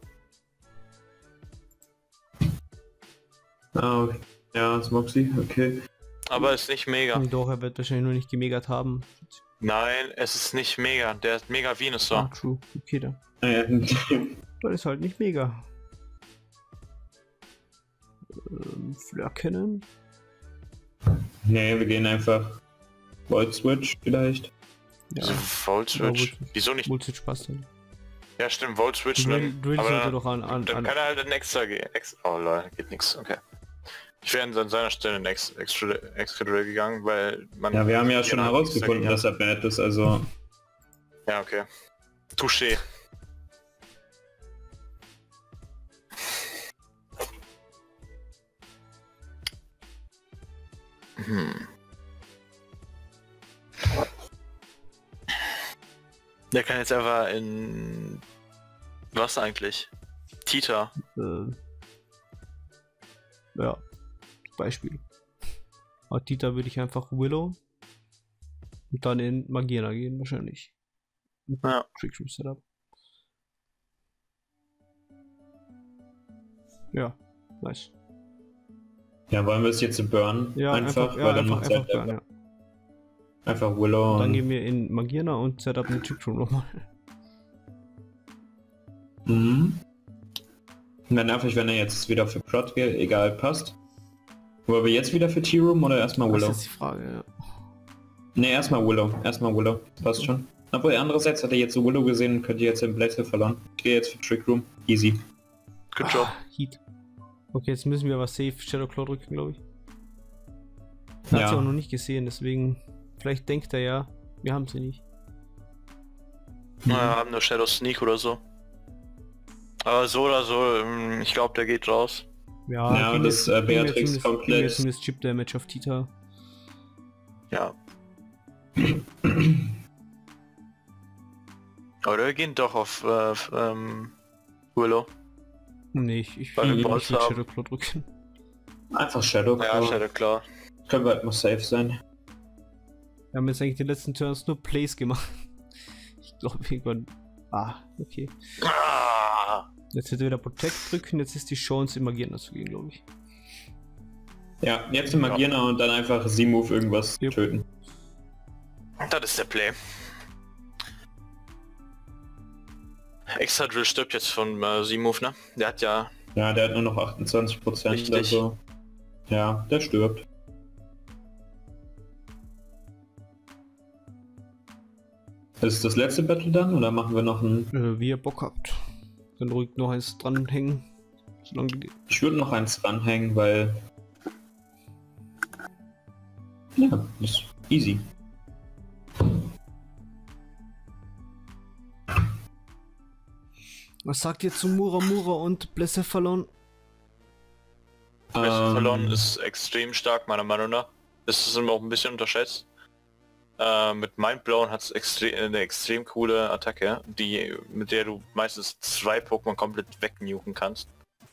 Ah, okay. Ja, das ist Moxie, okay. Aber ist nicht mega. Nee, doch, er wird wahrscheinlich nur nicht gemegert haben. Nein, es ist nicht mega. Der ist mega Ah, Venusaur. true. Okay, dann. Äh, Das ist halt nicht mega. Ähm, Fleur kennen. nee, wir gehen einfach Volt Switch vielleicht. Ja, Diese Volt Ja, Switch. Volt- Wieso nicht? Multitch passt dann. Ja, stimmt, Volt switchen. Drill, Drill aber sollte dann, doch an, an, dann an kann er halt ein extra gehen. Ex oh lol, geht nix, okay. Ich wäre an seiner Stelle ein Ex extra, extra Drill gegangen, weil man... Ja, wir haben ja schon ja, herausgefunden, dass er bad ist, also... Ja, okay. Touché. Hm. Der kann jetzt einfach in... Was eigentlich? Tita. äh, ja, Beispiel. Aber Tita würde ich einfach Willow und dann in Magiera gehen wahrscheinlich. Ja. Trick Room Setup. Ja, nice. Ja, wollen wir es jetzt burn? Ja, einfach, einfach, ja, weil dann einfach, macht einfach, halt burn, ja. einfach Willow Und dann und... gehen wir in Magiera und Setup mit Trick Room nochmal. Mhm. Und dann einfach, wenn er jetzt wieder für Prot geht, egal, passt. Wollen wir jetzt wieder für T-Room oder erstmal Das Willow? ist die Frage, ja. Ne, erstmal Willow. Erstmal Willow. Passt schon. Obwohl, andererseits hat er jetzt so Willow gesehen und könnte jetzt den Blaze verloren. Ich gehe jetzt für Trick Room. Easy. Good job. Ah, Heat. Okay, jetzt müssen wir aber safe Shadow Claw drücken, glaube ich. Er hat Ja. sie auch noch nicht gesehen, deswegen... Vielleicht denkt er ja, wir haben sie nicht. Na, wir haben nur Shadow Sneak oder so. Aber so oder so, ähm, ich glaube, der geht raus. Ja, Ja, gehen das, wir- äh, gehen wir Beatrix zumindest- komplett- gehen wir zumindest Chip Damage auf Tita. Ja. Oder wir gehen doch auf äh, f- ähm, Willow. Nee, ich, ich Weil wir will Balls nicht haben. Shadow Claw drücken. Einfach Shadow. Ja, Claw. Shadow klar. Können wir halt mal safe sein. Wir haben jetzt eigentlich die letzten Turns nur Plays gemacht. Ich glaube irgendwann... Ah, okay. Ah, Jetzt hätte er wieder Protect drücken, jetzt ist die Chance im Magieren zu gehen, glaube ich. Ja, jetzt den Magierner und dann einfach Z-Move irgendwas Jupp. töten. das ist der Play. Extra Drill stirbt jetzt von äh, Z-Move, ne? Der hat ja... Ja, der hat nur noch achtundzwanzig Prozent, Richtig. also... Ja, der stirbt. Ist das letzte Battle dann oder machen wir noch ein... Äh, wie ihr Bock habt. Dann ruhig noch eins dranhängen. Solange die... Ich würde noch eins dranhängen, weil... Ja, das ist easy. Was sagt ihr zu Muramura und Blescephalon? Ähm, Verloren Ähm, ist extrem stark, meiner Meinung nach. Das ist immer auch ein bisschen unterschätzt. Äh, mit Mindblown hat es extre eine extrem coole Attacke, die mit der du meistens zwei Pokémon komplett wegnuken kannst.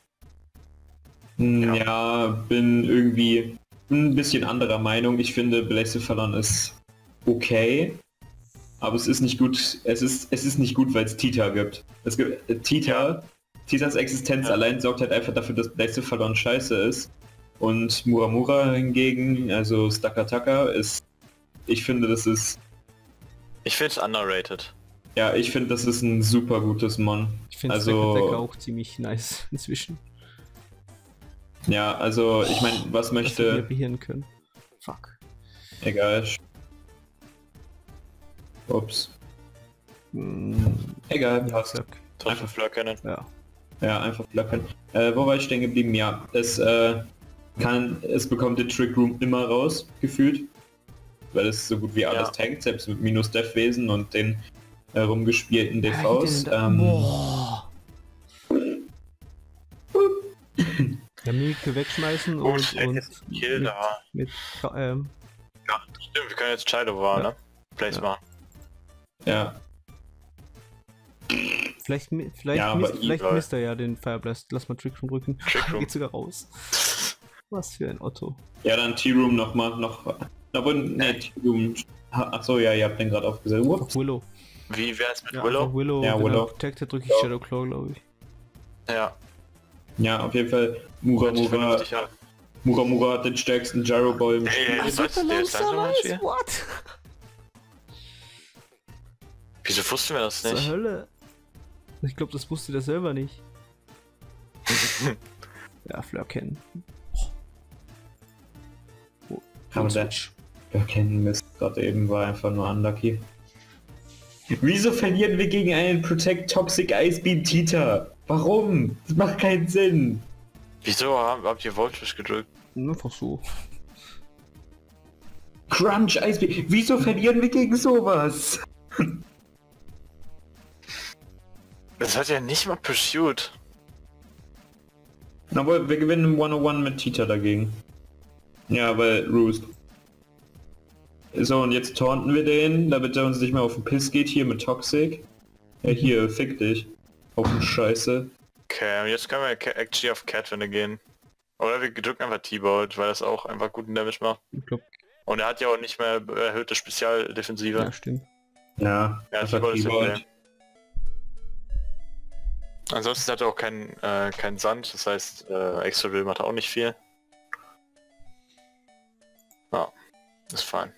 ja. ja. bin irgendwie ein bisschen anderer Meinung. Ich finde, Blescephalon ist okay, aber es ist nicht gut. Es ist es ist nicht gut, weil es Tita gibt. Es gibt äh, Tita. Titas Existenz Ja. allein sorgt halt einfach dafür, dass Blescephalon scheiße ist. Und Muramura hingegen, also Stakataka, ist... Ich finde, das ist... Ich finde es underrated. Ja, ich finde, das ist ein super gutes Mon. Ich finde Also- Stack Attack auch ziemlich nice inzwischen. Ja, also ich meine, was Dass wir mehr möchte... behirnen können. Fuck. Egal. Ups. Hm, Egal, ja, passt. Flöck. Trotzdem Flirken. Ja. Ja, einfach blocken. Äh, wo war ich stehen geblieben? Ja, es äh, kann, es bekommt den Trick Room immer raus, gefühlt. Weil es so gut wie alles Ja. tankt, selbst mit minus Death-Wesen und den äh, rumgespielten D Ja, Vs. den- Ähm, Boah. Ja, Milke wegschmeißen Gut, und, er hat und jetzt einen Kill mit, da. mit ähm, Ja, stimmt, wir können jetzt Shadow war, Ja. ne? Plays Ja. machen. ja, vielleicht mi- vielleicht, Ja, aber misst, i- vielleicht lol. misst er ja den Fireblast. Lass mal Trick Room drücken. Trick Room. Geht sogar raus. Was für ein Otto. ja, dann T-Room nochmal, noch... Aber ne, T-Room... Achso, ja, ihr habt den gerade aufgesetzt. Ups. Auf Willow. Wie wär's mit Ja, Willow? einfach Willow. Ja, wenn Willow. er Protected drücke ich Ja. Shadow Claw, glaube ich. Ja. Ja, auf jeden Fall. Hört sich Muramura, vernünftig an. Muramura hat den stärksten Gyro Ball im Spiel. Ey, was? Der ist langsam im Spiel? What? Wieso wussten wir das Zur nicht? Hölle. Ich glaube, das wusste der selber nicht. Ja, Flirken. Oh, Aber der Switch. Erkennen Mist gerade eben war einfach nur unlucky. Wieso verlieren wir gegen einen Protect Toxic Ice Beam Tita? Warum? Das macht keinen Sinn. Wieso habt, habt ihr Voltage gedrückt? Einfach so. Crunch Ice Beam. Wieso verlieren wir gegen sowas? Das hat ja nicht mal Pursuit. Aber wir gewinnen im one oh one mit Tita dagegen. Ja, weil Roost. So, und jetzt taunten wir den, damit er uns nicht mehr auf den Piss geht, hier mit Toxic. Ja, hier, fick dich. Auf den Scheiße. Okay, und jetzt können wir Ca- actually auf Catwinde gehen. Oder wir drücken einfach T-Bolt, weil das auch einfach guten Damage macht. Ich glaub, Und er hat ja auch nicht mehr erhöhte Spezialdefensive. ja, stimmt. Ja, Ja, einfach T-Bolt ist der T-Bolt. Play. Ansonsten hat er auch keinen äh, keinen Sand, das heißt, äh, Extra Drill macht auch nicht viel. Ja, ist fein.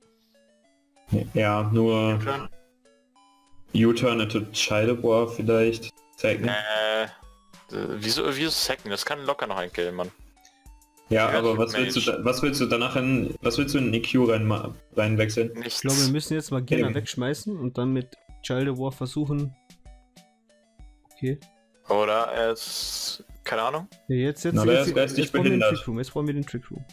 Ja, nur U-Turn into Child War vielleicht. Zeigen. Äh, äh, wieso, wieso Second? Das kann locker noch ein Kill, Mann. Ja, Ja, aber was Mage. willst du da, was willst du danach in, was willst du in E Q rein, reinwechseln? Nichts. Ich glaube, wir müssen jetzt mal Gegner Ja. wegschmeißen und dann mit Child of War versuchen. Okay. Oder er ist... keine Ahnung. Ja, jetzt, jetzt, Na, der jetzt, ist geistig jetzt brauchen wir den behindert. Trick Room. Jetzt brauchen wir den Trick Room.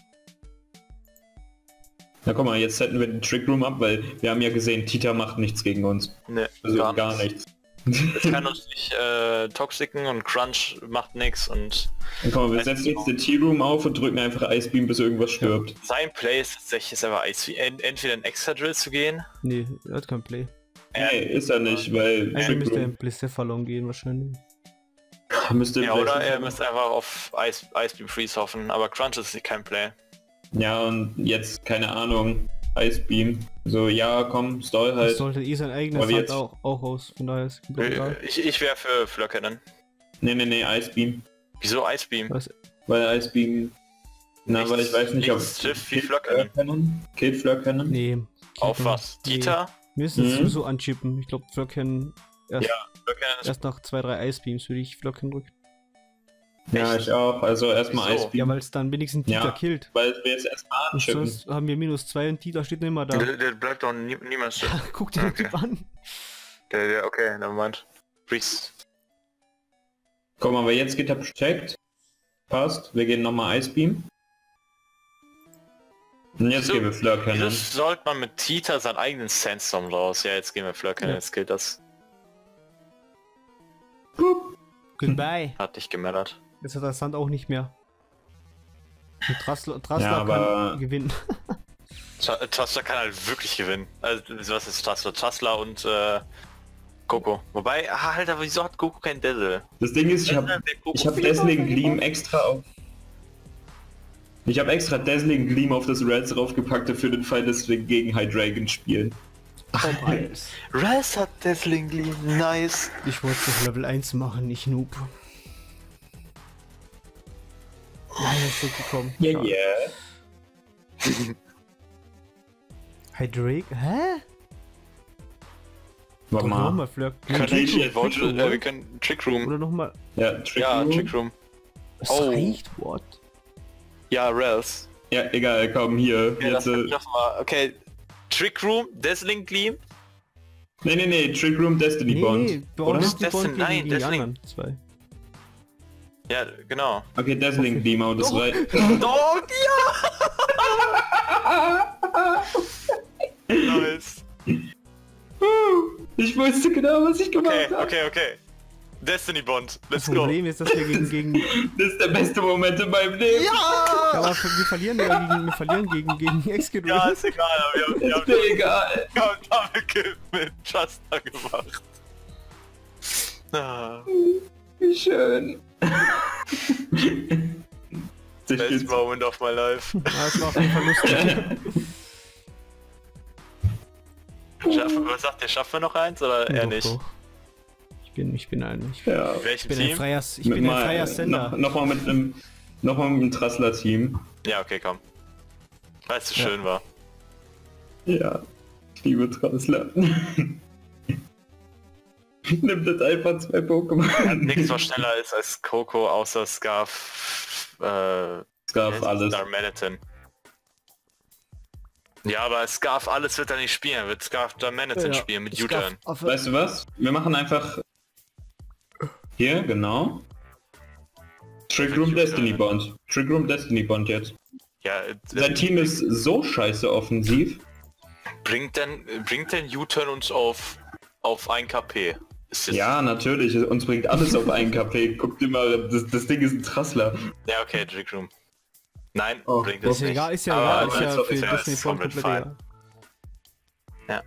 Na guck mal, jetzt setzen wir den Trick Room ab, weil wir haben ja gesehen, Tita macht nichts gegen uns. Ne, Also gar, gar nichts. Es kann uns nicht äh, toxiken und Crunch macht nix und Dann komm, wir setzen jetzt den T-Room auf und drücken einfach Ice Beam, bis irgendwas stirbt. sein Play ist tatsächlich selber Ice Ent entweder in Extra Drill zu gehen. Nee, er hat kein Play. Nee, ist er nicht, weil Eigentlich Trick müsste er Room in Blissefallon gehen wahrscheinlich. müsste Ja, vielleicht- oder er müsste einfach auf Ice, Ice Beam Freeze hoffen, aber Crunch ist kein Play. Ja, und jetzt, keine Ahnung, Ice Beam. So, ja, komm, Stall Das halt. sollte eh sein eigener Aber Sand jetzt- auch, auch aus, von daher ist es egal. Äh, Ich, ich wäre für Flöckennen. Nee, nee, nee, Ice Beam. Wieso Ice Beam? Was? Weil Ice Beam... Na, Nichts- weil ich weiß nicht, ob... nichts trifft wie Kill Flak Flare Cannon? Kill Flare Cannon? Nee. Auf Keeper. was? Nee. Dieter? Wir müssen es Mhm. sowieso anchippen. Ich glaube, Flocken erst, Flöckennen ist erst nach zwei, drei Ice Beams würde ich Flocken rücken. Ja, Echt? ich auch. Also erstmal Wieso? Ice Beam. Ja, weil es dann wenigstens Ja. Tita killt. Weil wir jetzt erstmal Und anschippen. sonst haben wir minus zwei und Tita steht nicht mehr da. Der, der bleibt doch nie, niemals. Guck dir den Okay. Typ an. Der, der, okay, nevermind. Freeze. Komm, aber jetzt geht der Protect. Passt. Wir gehen nochmal Ice Beam. Und jetzt Wieso- gehen wir Flare Wieso Cannon. sollte man mit Tita seinen eigenen Sandstorm raus? Ja, jetzt gehen wir Flöckennen, Ja. jetzt gilt das. Goodbye. Hat dich gemeldet. Jetzt hat der Sand auch nicht mehr. Und Trassler, Trassler Ja, aber- kann gewinnen. Tassler kann halt wirklich gewinnen. Also, was ist Tassler? Tassler und äh, Coco. Wobei, ah, Alter, wieso hat Coco kein Dazzle? Das Ding ist, ich habe Der Coco- ich hab Dazzling Gleam extra auf... Ich habe extra Dazzling Gleam auf das Reds draufgepackt für den Fall, dass wir gegen Hydreigon spielen. Popeyes. Raz hat Dazzling Gleam, nice. Ich wollte es auf Level eins machen, ich Noob. Nein, ist gut gekommen. Ja, Schade. yeah. Hydrake? Hä? Warte mal. Nochmal Flirk. Wir können, Trick actually Room, Voucher- Trick Room, äh, wir oder? können Trick Room. Oder nochmal. Ja, Trick Ja, Room. Trick Room. Es Oh. reicht, what? Ja, Raz. Ja, egal, komm, hier. Ja, jetzt, das äh, noch mal. Okay. Trick Room, Dazzling Gleam. nee, nee, nee, Trick Room Destiny Nee, Bond. nee, wir brauchen oder? nicht die Das Bond sind- gegen nein, die deswegen- anderen zwei. Ja, genau. Okay, Dazzling Gleam, aber das Doch. reicht. Oh, ja! Nice. Ich wusste genau, was ich gemacht Okay, habe. okay, okay. Destiny Bond. Das Let's go. Problem ist, dass wir gegen... gegen Das ist der beste Moment in meinem Leben. Ja! aber wir verlieren ja gegen, wir verlieren gegen, gegen Execute. Ja, ist egal. aber Wir haben, wir Ist haben, mir egal. wir haben Double Kill mit Justa gemacht. Ah, Wie schön. best moment of my life. Ja, es war auf jeden Fall lustig. Schaffen, was sagt ihr? Schaffen wir noch eins oder eher Doch, nicht? doch. Ich bin, ich bin ein, ich Ja. In welchem bin ein Team? freier, ich Mit bin ein mal- freier Sender. Noch, noch mal mit einem, noch mal mit einem Trassler-Team. Ja, okay, komm. Weil es so Ja. schön war. Ja, ich liebe Trassler. Nimm das einfach zwei Pokémon. Nichts, was schneller ist als Coco, außer Scarf. Äh, Scarf alles. Darmanitan. Ja, aber Scarf, alles wird er nicht spielen. Wird Scarf da Manhattan Ja, spielen mit Scarf U-Turn. Affe. Weißt du was? Wir machen einfach... Hier, genau. Trick Room Destiny Bond. Trick Room Destiny Bond jetzt. Ja, Sein Team ist so scheiße offensiv. bringt denn, bringt denn U-Turn uns auf, auf ein K P? Ist jetzt, Ja, natürlich. Uns bringt alles auf einen K P. Guck dir mal, das, das Ding ist ein Trassler. Ja, okay, Trick Room. Nein, Oh, bringt ist es Ist ja nicht. egal, ist ja Aber egal, ist ja ist für ja- Disney ist Bond komplett komplett fein. egal.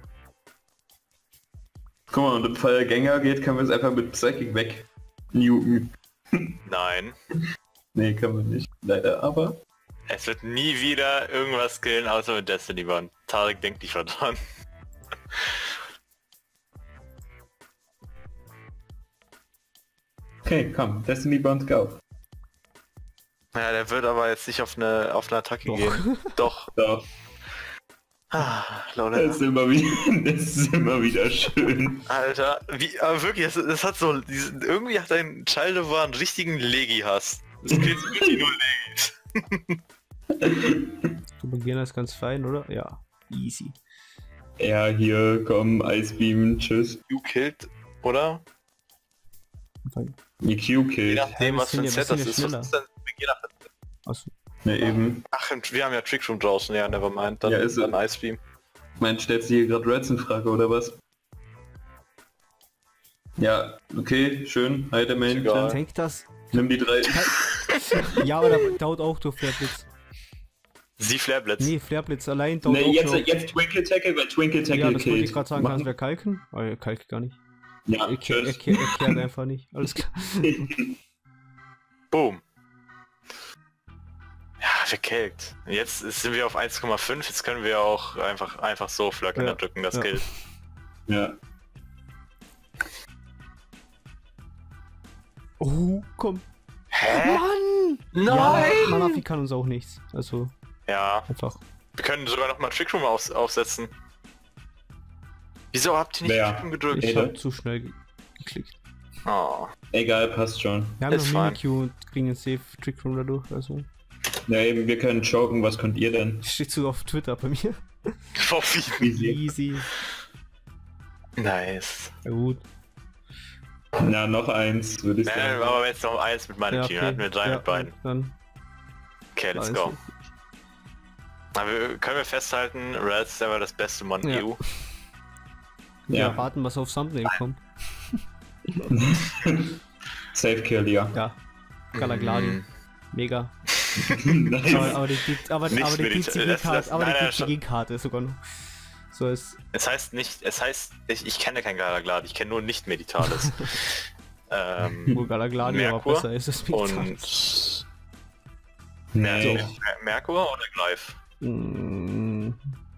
Guck mal, und im Fall Gänger geht, können wir es einfach mit Psychic weg. Newton. Nein. Nee, können wir nicht. Leider, aber... Es wird nie wieder irgendwas killen, außer mit Destiny Bond. Tarek denkt nicht dran. Okay, komm. Destiny Bond, go. Ja, der wird aber jetzt nicht auf eine auf eine Attacke Doch. gehen. Doch. So. Ah, Das Leute. ist immer wieder, das ist immer wieder schön. Alter, wie, aber wirklich, es, es hat so, diesen, irgendwie hat dein Chaldevar einen richtigen Legi-Hass. Es geht wirklich nur Legis. Du Beginner ist ganz fein, oder? Ja. Easy. Ja, hier, komm, Icebeam, tschüss. You killed, oder? Fein. Die Q Je killt. nachdem, wir was für ein sind ja- Set wir das sind ist. ja Was ist denn Beginner? Achso. Ne, eben. Ach, und wir haben ja Trick Room draußen, ja, nevermind. Dann, Ja, ist so. dann Icebeam. Mein, stellst du hier gerade Reds in Frage, oder was? Ja, okay, schön. Hi, der Main. Egal. Tank das. Nimm die drei. Ja, aber da dauert auch durch Flareblitz. Sie Flareblitz. Nee, Flareblitz allein dauert Ne, auch jetzt, noch. jetzt Twinkle Tackle, weil Twinkle Tackle Ja, das wollte killt. ich gerade sagen, kannst du Machen- wer kalken? Oh, er kalkt gar nicht. Ja, Er kehrt, er tschüss. kehrt, er kehrt einfach nicht. Alles klar. Boom. Ja, verkelkt. Jetzt sind wir auf eins Komma fünf, jetzt können wir auch einfach einfach so Flöcken Ja, drücken, das ja. killt. Ja. Oh, komm. Hä? Mann! Nein! Ja, Manafi kann uns auch nichts. Also, Ja, einfach. wir können sogar noch mal Trick Room auf, aufsetzen. Wieso habt ihr nicht Wer? Trick Room gedrückt? Ich Ede? hab zu schnell ge geklickt. Oh. Egal, passt schon. Wir haben Ist noch fein. Mimikyu und kriegen einen Safe Trick Room dadurch. Also, Ja, eben, wir können choken, was könnt ihr denn? steht so auf Twitter bei mir. Easy. Easy. Nice. Ja, gut. Na, noch eins, würde ich Nee, sagen. aber jetzt noch eins mit meinem Ja, Team, okay. hatten wir drei Ja, mit beiden. Dann. Okay, let's alles go. gut. Aber wir, können wir festhalten, Red ist aber das beste Mon Ja. E U. Wir Ja. erwarten, was auf Thumbnail kommt. Safe Kill, ja. Ja. Galagladi. Mm. Mega. Nice. Aber, aber die, die, aber, Nichts aber die Medita- das- G-Karte, das- aber nein, nein, die schon- G-Karte sogar noch. So ist. Es heißt nicht, es heißt, ich, ich kenne kein Galaglad, ich kenne nur nicht Meditales. ähm, Wo Galagladi aber Merkur besser ist als und Nee, Mer- Merkur oder Gleif? Mm,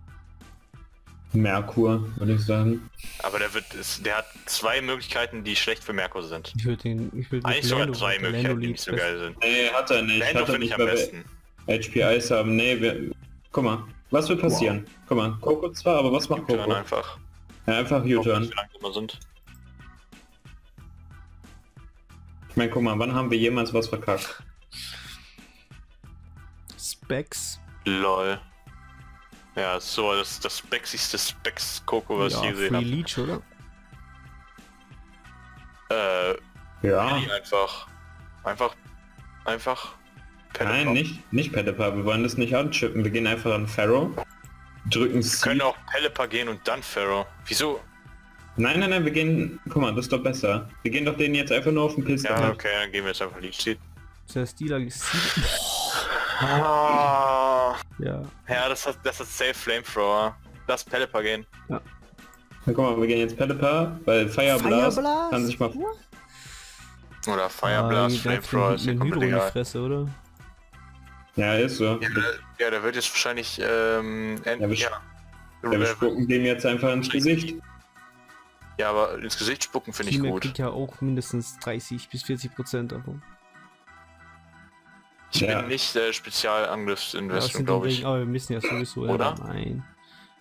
Merkur, würde ich sagen. Aber der wird, ist, der hat zwei Möglichkeiten, die schlecht für Merkur sind. Ich würde den. Ich würde Eigentlich sogar drei Möglichkeiten, die nicht so geil sind. Nee, hat er nicht. Lando Hat er finde ich nicht, am weil besten. wir H P Ice haben. Nee, wir... Guck mal, was wird passieren? Guck mal, Coco zwar, aber was macht Dann Coco? einfach. Ja, einfach Gucken, U-Turn. wie langsam wir sind. Ich meine, guck mal, wann haben wir jemals was verkackt? Specs. Lol. Ja, so das, das spexigste Specs Coco, was Ja, ich je gesehen Free habe. Leech, oder? Äh, Ja. die einfach. Einfach. Einfach. Nein, Pellepop. nicht, nicht Pelipper. Wir wollen das nicht anchippen. Wir gehen einfach an Pharaoh. Drücken Wir C. können auch Pelipper gehen und dann Pharaoh. Wieso? Nein, nein, nein, wir gehen... Guck mal, das ist doch besser. Wir gehen doch denen jetzt einfach nur auf den Pilz. Ja, okay, dann gehen wir jetzt einfach Leech Seed. Der Stealer gesieht. Ah, Ja. ja, das hat das hat Safe Flamethrower. Lass Pelipper gehen. Ja, guck mal, wir gehen jetzt Pelipper, weil Fire Blast Fireblast? kann sich mal... Oder Fire Ah, Blast, die darf Flamethrower den- ist ja den komplett Hydro in die egal. Fresse, oder? Ja, ist so. Ja, der, ja, der wird jetzt wahrscheinlich ähm, end, Ja, wir ja, Ja, wir ja, spucken dem jetzt einfach ins Gesicht. ja, aber ins Gesicht spucken finde ich Team gut. kriegt ja auch mindestens dreißig bis vierzig Prozent davon. Ich Ja. bin nicht äh, Ja, Spezialangriffsinvestment, glaube ich. Aber wir müssen ja sowieso. Oder? Ja, nein.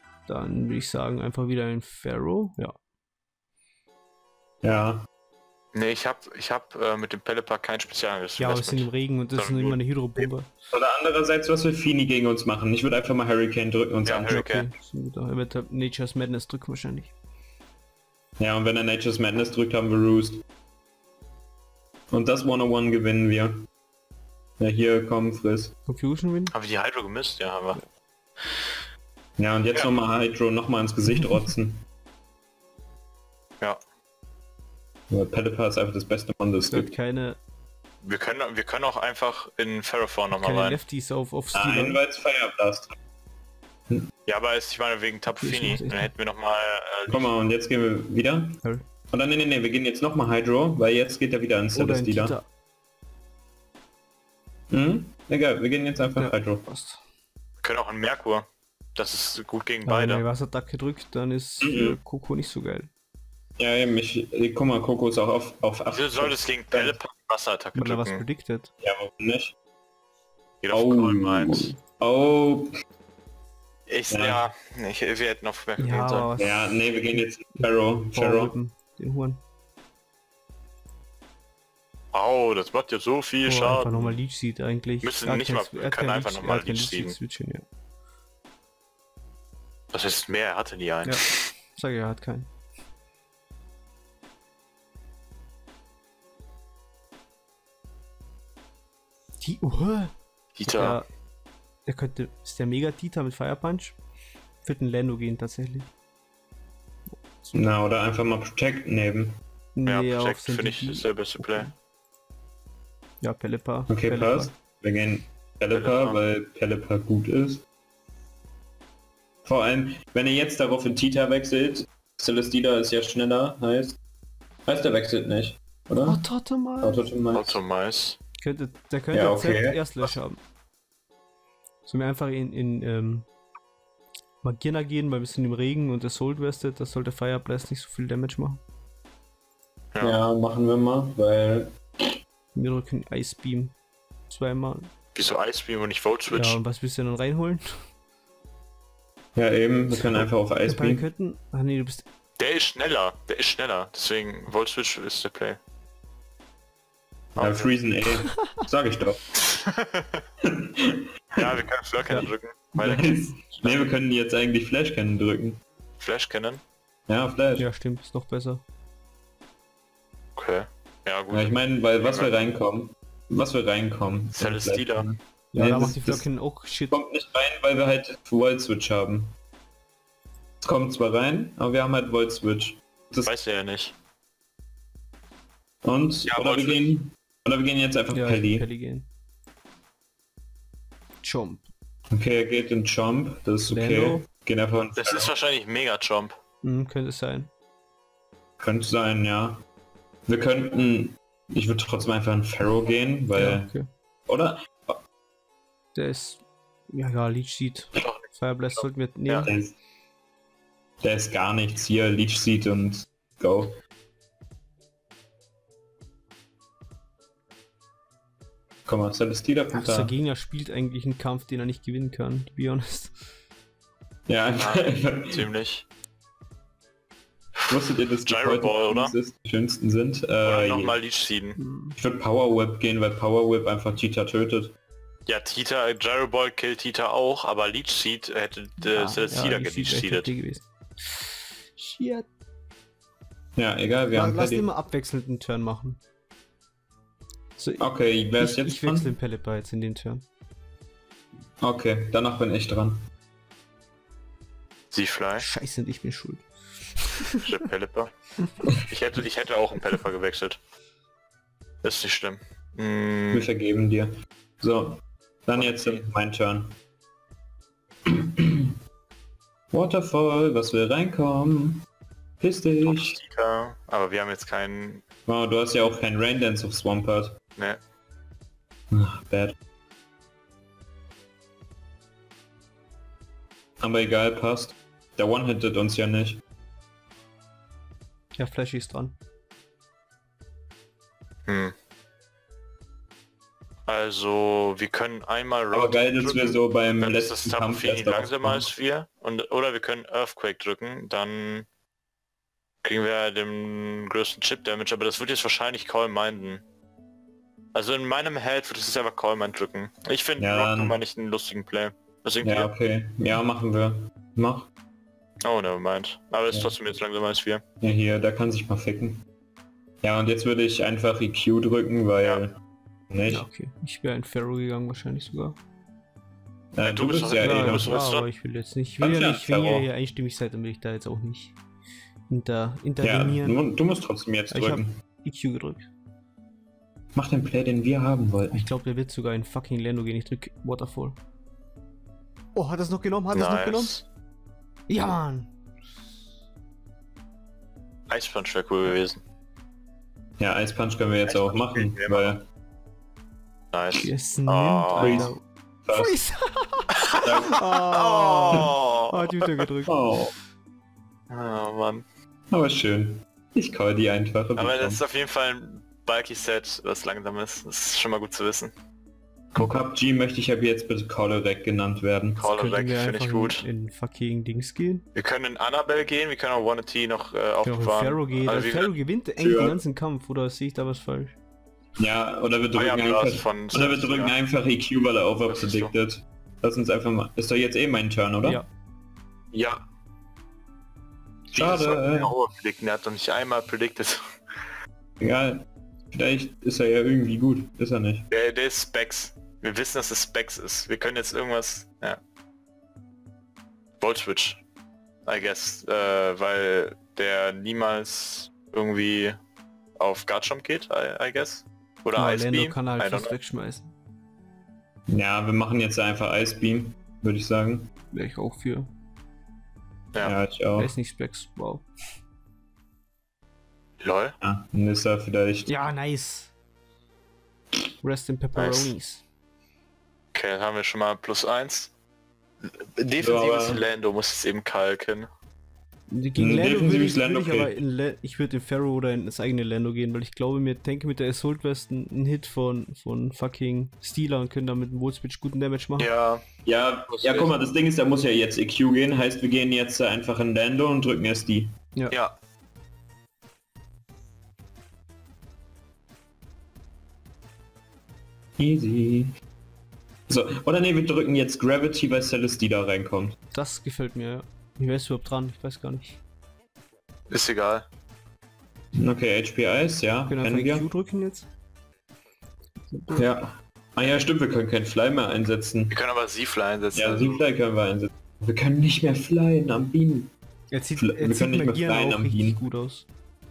Dann würde ich sagen, einfach wieder ein Pharaoh. Ja. Ja. Ne, ich hab, ich hab äh, mit dem Pelipper kein spezielles Ja, aber es sind im Investment. Regen und das ist Sondern immer nur- eine Hydropumpe. Oder andererseits, was will Fini gegen uns machen? Ich würde einfach mal Hurricane drücken und Ja, sagen. Hurricane. Okay, ist ein guter. Er wird halt Nature's Madness drücken wahrscheinlich. Ja, und wenn er Nature's Madness drückt, haben wir Roost. Und das one on one gewinnen wir. Ja, hier, komm, friss. Confusion Win? Haben wir die Hydro gemisst? Ja, haben wir. Ja, und jetzt Ja. nochmal Hydro nochmal ins Gesicht rotzen. Ja. Ja, Pelipper ist einfach das beste Mann, das es Es wird gibt. keine, Wir können, wir können auch einfach in Ferrophone nochmal keine rein. Lefties auf, auf Nein, Stealer. weil es Fire Blast. Ja, aber ist, ich meine, wegen Tapu Ich Fini, muss echt dann hätten wir nochmal... Äh, Guck mal, und jetzt gehen wir wieder. Hurry. Oder nee, nee, nee, wir gehen jetzt nochmal Hydro, weil jetzt geht er wieder ins Oder ein Celestia. Tita. Hm? Egal, wir gehen jetzt einfach Ja. Hydro. Passt. wir können auch in Merkur. Das ist gut gegen Aber wenn er beide. Wasserattacke drückt, dann ist Mhm. äh, Coco nicht so geil. Ja, eben, ich, ich, guck mal, Coco ist auch auf, auf acht. Wieso soll das gegen Pelipper Wasserattacke Weil er was drücken? predicted. Ja, warum nicht? Geht auf Oh. Call meins. Oh, Ich, Ja. ja, ich, wir hätten auf Merkur Ja, gehen aber sollen. was? ja, nee, wir gehen jetzt in Pharaoh. Pharaoh. Powerwhippen, den Huren. Au, das macht ja so viel Oh, einfach Schaden. nochmal Leech Seed eigentlich. Müssen Er hat nicht kein mal- Sw- er wir hat können kein einfach Leech- nochmal er hat kein Leech Leech Seed seeden. switchen, ja. Das heißt mehr, er hatte nie einen. Ja. Sag ja, er hat keinen. Die Uhr. Dieter. Der, der könnte. Ist der Mega Tita mit Fire Punch? Wird ein Lando gehen tatsächlich. Na, oder einfach mal Protect nehmen. Ja, Nee, auf Protect sein finde ich D P. ist der beste Play. Ja, Pelipper. Okay, Pelipper. passt. Wir gehen Pelipper, Pelipper. weil Pelipper gut ist. Vor allem, wenn er jetzt darauf in Tita wechselt, Celestina ist ja schneller, heißt... Heißt, er wechselt nicht, Oh, oder? Totemal. Autotomate. Automais. Könnte, der könnte Ja, ja, okay. Z Erstlösch haben. Sollen wir einfach in, in ähm, Magierna gehen, weil wir sind im Regen und der Soul Wested, das sollte Fire Blast nicht so viel Damage machen. Ja. Ja, machen wir mal, weil... Wir drücken Ice Beam zweimal. Wieso Ice Beam und nicht Volt Switch? Ja, und was willst du denn reinholen? Ja, eben, wir können einfach auf Ice Dabei Beam. könnten. Ach nee, du bist. Der ist schneller, der ist schneller. Deswegen Volt Switch ist der Play. Ja, Freezen eh. Sag ich doch. Ja, wir können Flare Cannon Ja. drücken. Weil Nice. Nee, wir können jetzt eigentlich Flash Cannon drücken. Flash Cannon. Ja, Flash. Ja, Ja, stimmt, ist noch besser. Okay. Ja gut. ich meine, weil was wir reinkommen... Was wir reinkommen... ist ein Celestina. Flash Cannon. Ja, Nee, da das- macht die das- Flocken auch Shit. Kommt nicht rein, weil wir halt Volt Switch haben. Es kommt zwar rein, aber wir haben halt Volt Switch. Das Weiß er ja nicht. und Ja, oder Volt wir Switch. gehen oder wir gehen jetzt einfach Ja, ich will Pelly. Pelly gehen. Chomp. Okay, er geht in Chomp, das ist okay. Lando. Gehen einfach in Das ist wahrscheinlich Mega Jump. Hm, könnte es sein. Könnte sein, ja. Wir könnten. Ich würde trotzdem einfach in Pharaoh gehen, weil. Ja, okay. Oder? Der ist. Ja, ja, Leech Seed. Fire Blast sollten wir nehmen. Ja. Der ist, der ist gar nichts hier, Leech Seed und Go. Komm mal, Celestina kommt Also der da. Gegner spielt eigentlich einen Kampf, den er nicht gewinnen kann, to be honest. Ja, einfach. Ja, ziemlich. Wusstet ihr, dass die Gyro heute Ball, oder? die schönsten sind? Oder Äh, nochmal Leech seeden. Hm. ich würde Power Whip gehen, weil Power Whip einfach Tita tötet. Ja, Tita, Gyro Ball killt Tita auch, aber Leech Seed hätte äh, Ja, Celestina Leech geleech Seed wäre seedet. T gewesen. Shit. Ja, egal, wir Ja, haben lass Paddy. immer abwechselnd einen Turn machen. So, Okay, wer ist ich, jetzt ich wechsle dran? den Pelipper jetzt in den Turn. Okay, danach bin ich dran. Seafly, Scheiße, ich bin schuld. der Pelipper. Ich hätte, ich hätte auch einen Pelipper gewechselt. Ist nicht schlimm. Wir Mm, vergeben dir. So, dann jetzt äh, mein Turn. Waterfall, was will reinkommen? Piss dich. Tita, aber wir haben jetzt keinen... Oh, du hast ja auch kein Rain Dance auf Swampert. Ne, Ach, bad. Aber egal, passt. Der One-Hittet uns ja nicht. Ja, Flash ist dran. hm. Also, wir können einmal Aber geil, dass wir drücken, so beim dann ist das letzten Tapu Kampf Fini erst darauf langsamer kommen. als wir. Und, oder wir können Earthquake drücken, dann kriegen wir den größten Chip-Damage, aber das wird jetzt wahrscheinlich Call Minden. Also in meinem Head wird es einfach Call Mind drücken. Ich finde Ja, Rock dann- mal nicht einen lustigen Play. Was denkt Ja, ihr? okay. Ja, machen wir. Mach. Oh, nevermind. Aber es ist Ja. trotzdem jetzt langsamer als wir. Ja, hier, der kann sich mal ficken. Ja, und jetzt würde ich einfach E Q drücken, weil... Nicht? Ja, okay. Ich wäre in Pharaoh gegangen, wahrscheinlich sogar. Äh, Ja, du, du bist bist doch- ja ja, eh du noch. bist- ja, was aber dran? ich will jetzt nicht, ich will Ganz ja ja, nicht, wenn ihr Pharaoh. hier einstimmig seid, dann will ich da jetzt auch nicht inter, Ja, intervenieren. du, du musst trotzdem jetzt Ich hab- drücken. E Q gedrückt. Mach den Play, den wir haben wollten. Ich glaube, der wird sogar in fucking Lando gehen. Ich drück Waterfall. Oh, hat er es noch genommen? Hat er es noch genommen? Nice. Ja, Mann! Ice Punch wäre cool gewesen. Ja, Ice Punch können wir jetzt Ice auch Punch machen, spielen wir weil... Nice. Es nimmt, Oh. Alter. Fast. Freeze! Oh, Oh, hat Jutta gedrückt. Oh, oh Mann. aber schön. Ich call die einfache Aber Beton. das ist auf jeden Fall ein bulky Set, was langsam ist. Das ist schon mal gut zu wissen. P U B G möchte ich ab jetzt bitte Call-Rack genannt werden. Call Könnten Rack wir finde ich einfach gut. In, in fucking Dings gehen. Wir können in Annabelle gehen, wir können auch One T noch äh, Können auch in aufbewahren. Pharaoh gehen. Also Also wie Pharaoh gewinnt eigentlich Für- den ganzen Kampf, oder sehe ich da was falsch? Ja, oder wir drücken Feuerblast einfach... von Oder wir drücken ja. einfach E Q, weil er Das ist so. overpredicted. Lass uns einfach mal... Ist doch jetzt eh mein Turn, oder? Ja. Ja. Schade, Jesus, äh. der predicten, der hat doch nicht einmal predicted. Egal. Vielleicht ist er ja irgendwie gut. Ist er nicht. Der, der ist Specs. Wir wissen, dass es Specs ist. Wir können jetzt irgendwas... Ja. Volt Switch. I guess. Äh, weil der niemals irgendwie auf Guardjump geht, I, I guess. Oder Ja, Ice Lando Beam. kann er I halt don't fast know. wegschmeißen. Ja, wir machen jetzt einfach Ice Beam, würde ich sagen. Wäre ich auch für. Ja. Ja, ich auch. Weiß nicht, Specs. Wow. Lol. Ja, Nissa vielleicht. Ja, nice. Rest in Pepperonis. Okay, dann haben wir schon mal plus eins. Defensives So, aber- Lando muss jetzt eben kalken. Gegen Ein Lando würde defensives ich, würd Lando ich okay. aber in Le ich würde in Pharaoh oder in das eigene Lando gehen, weil ich glaube mir, denke mit der Assault Westen einen Hit von, von fucking Stealer und können damit einen Volt Switch guten Damage machen. Ja, Ja, ja, guck mal, das Ding ist, da muss ja jetzt E Q gehen. Heißt, wir gehen jetzt einfach in Lando und drücken erst die. ja. Easy. So, oder ne, wir drücken jetzt Gravity, weil Celestia da reinkommt. Das gefällt mir, ja. Wie wär's überhaupt dran? Ich weiß gar nicht. Ist egal. Okay, H P Ice, ja, Können wir kennen einfach wir. Q drücken jetzt? Ja. Ah ja, stimmt, wir können keinen Fly mehr einsetzen. Wir können aber Seafly einsetzen. Ja, also- Seafly können wir einsetzen. Wir können nicht mehr flyen am Bienen. Er zieht, Wir er zieht können nicht mehr Magieren flyen auch am richtig Bienen. gut aus.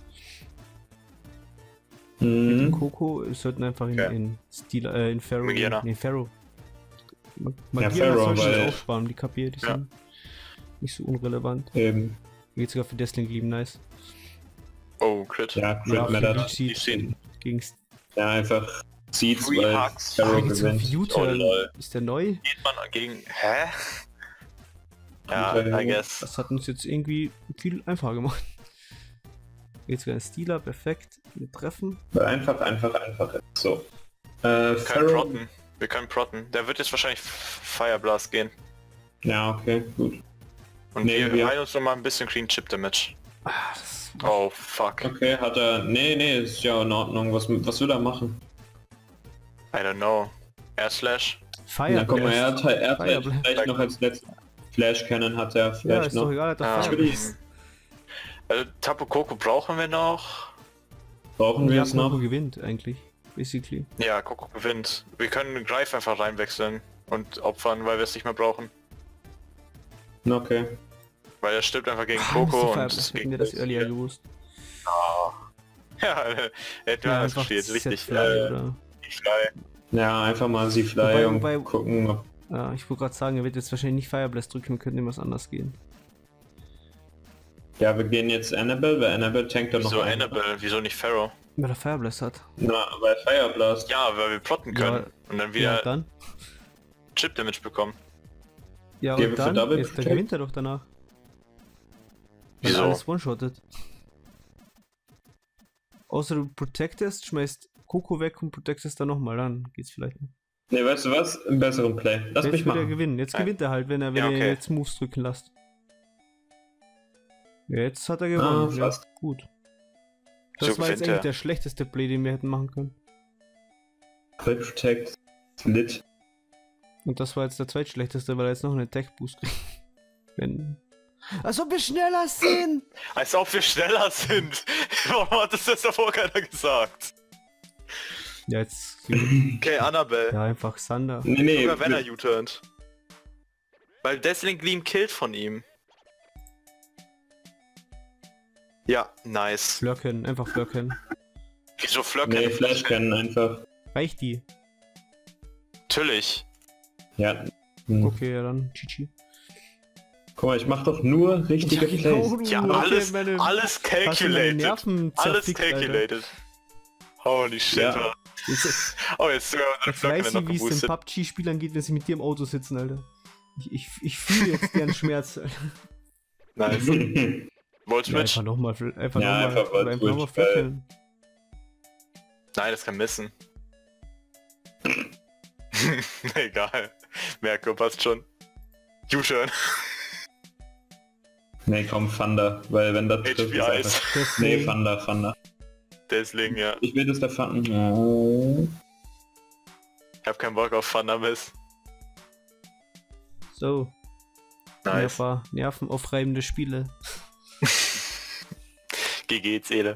Mit dem Mhm. Coco sollten einfach in, Okay. in Stealer, äh, in Pharaoh gehen. Magierna. Nee, Pharaoh. Ma- Ja, Magierna Pharaoh, sollte weil- ich aufsparen, die K P, die Ja. sind nicht so unrelevant. Eben. Geht sogar für Destling lieben, nice. Oh, Crit. Ja, Crit Ja, für Matter. Leech Seed Die sehen- gegen Ja, einfach Seeds, Free weil Hugs. Pharaoh Jetzt auf gewinnt. U-Turn. Oh, lol. Ist der neu? Geht man gegen... Hä? Ja, Guter I Junge. guess. Das hat uns jetzt irgendwie viel einfacher gemacht. Jetzt wäre ein Stealer, perfekt. Wir treffen. Einfach, einfach, einfach. So. Äh, Wir können Pharaoh. protten. Wir können protten. Der wird jetzt wahrscheinlich Fire Blast gehen. Ja, okay, gut. Und Nee, wir wir- heilen uns nochmal ein bisschen Clean Chip Damage. Ah, das Oh, fuck. Okay, hat er... Nee, nee, ist ja in Ordnung. Was, was will er machen? I don't know. Air Slash? Fire Na, guck mal, er Blast. hat, er hat Fire vielleicht, Blast. vielleicht noch als letztes... Flash Cannon hat er Ja, vielleicht ist noch. doch egal, hat er Ja, Fire Blast. also Tapu Koko brauchen wir noch. Brauchen wir Ja, es noch? Coco gewinnt eigentlich. Basically. Ja, Koko gewinnt. Wir können Greif einfach reinwechseln und opfern, weil wir es nicht mehr brauchen. Okay. Weil er stirbt einfach gegen Ah, Koko das ist die und Fire es Blast. gegen Hätten wir das earlier gewusst. Ja, hätten wir alles versteht, Set richtig. Fly, Äh, oder? Fly. Ja, einfach mal sie fly Wobei- und wobei- gucken, ob... Ja, ich wollte gerade sagen, er wird jetzt wahrscheinlich nicht Fire Blast drücken, wir könnten ihm was anders gehen. Ja, wir gehen jetzt Annabelle, weil Annabelle tankt dann noch Wieso ein. Annabelle? Wieso nicht Pharaoh? Weil er Fire Blast hat. Na, weil Fire Blast. Ja, weil wir plotten können Ja. und dann Ja, wieder und dann? Chip Damage bekommen. Ja, Gehen und wir für dann? Double Jetzt, da Protect? gewinnt er doch danach. Weil Wieso? alles one-shottet. Außer du protectest, schmeißt Coco weg und protectest dann nochmal, dann geht's vielleicht noch. Ne, weißt du was? Einen besseren Play. Lass Jetzt mich wird er machen. gewinnen. Jetzt Nein. gewinnt er halt, wenn er, wenn Ja, ihr okay. jetzt Moves drücken lasst. Jetzt hat er gewonnen. Ah, ja, fast. gut. Das So war jetzt gewinnt eigentlich er. der schlechteste Play, den wir hätten machen können. Quick Protect, Lit. Und das war jetzt der zweitschlechteste, weil er jetzt noch einen Attack Boost kriegt. Wenn... Als ob wir schneller sind! Als ob wir schneller sind. Warum hat das jetzt davor keiner gesagt? Ja, jetzt... Okay, Annabelle. Ja, einfach Sander. Nee, nee, Sogar wenn er wir- U-turnt. Weil Dazzling Gleam killt von ihm. Ja, nice. Flirken, einfach flirken. Wieso Flöcke? nee, Flash Cannon einfach. Reicht die? Natürlich. Ja. Hm. Okay, ja dann, G G. Guck mal, ich mach doch nur richtige Ja, genau, Plays. du Ja, hast alles, meine- alles hast du meine calculated. Nerven Alles zerfickt, Alter. calculated. Holy shit, Ja. Mann. Jetzt, Oh, jetzt sogar unsere jetzt Flöcke weiß noch ich, wie es den geboostet. P U B G-Spielern geht, wenn sie mit dir im Auto sitzen, Alter. Ich, ich, ich fühle jetzt deren Schmerz. Alter. Nice. Volt Ja, Switch? einfach nochmal, einfach Ja, nochmal, einfach Volt einfach nochmal Switch, weil- flirken. Nein, das kann missen. Egal. Merko, passt schon. U-turn. Nee, komm, Thunder, weil wenn das H trifft, P ist Ice. einfach... Deswegen- Nee, Thunder, Thunder. Deswegen, ja. Ich will, dass der Thunder... Oh. Ich hab keinen Bock auf Thundermiss. So, Nice. Nerven, nervenaufreibende Spiele. G G, Zähle.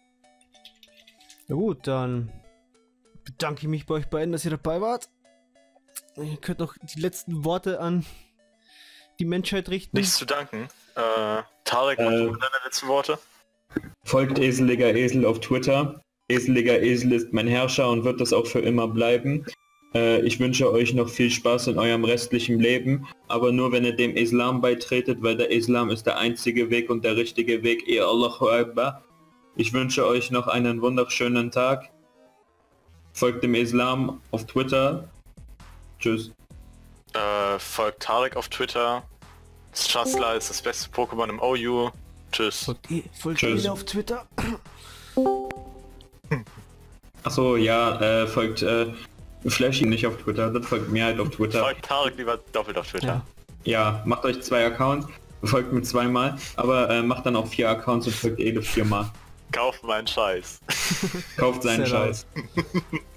Na gut, dann bedanke ich mich bei euch beiden, dass ihr dabei wart. Ihr könnt noch die letzten Worte an die Menschheit richten. Nichts zu danken. Äh, Tarek, mach Äh. du deine letzten Worte? Folgt Eseliger Esel auf Twitter. Eseliger Esel ist mein Herrscher und wird das auch für immer bleiben. Äh, ich wünsche euch noch viel Spaß in eurem restlichen Leben, aber nur wenn ihr dem Islam beitretet, weil der Islam ist der einzige Weg und der richtige Weg. Ihr Allahu Akbar. Ich wünsche euch noch einen wunderschönen Tag. Folgt dem Islam auf Twitter. Tschüss. Äh, folgt Tarek auf Twitter. Schassler ist das beste Pokémon im O U. Tschüss. Folgt ihr, folgt Tschüss. ihr auf Twitter? Achso, ja, äh, folgt äh, Flashy nicht auf Twitter, das folgt mir halt auf Twitter. Folgt Tarek lieber doppelt auf Twitter. Ja. Ja, macht euch zwei Accounts, folgt mir zweimal, aber äh, macht dann auch vier Accounts und folgt Ede viermal. Kauft meinen Scheiß. Kauft seinen Sehr Scheiß.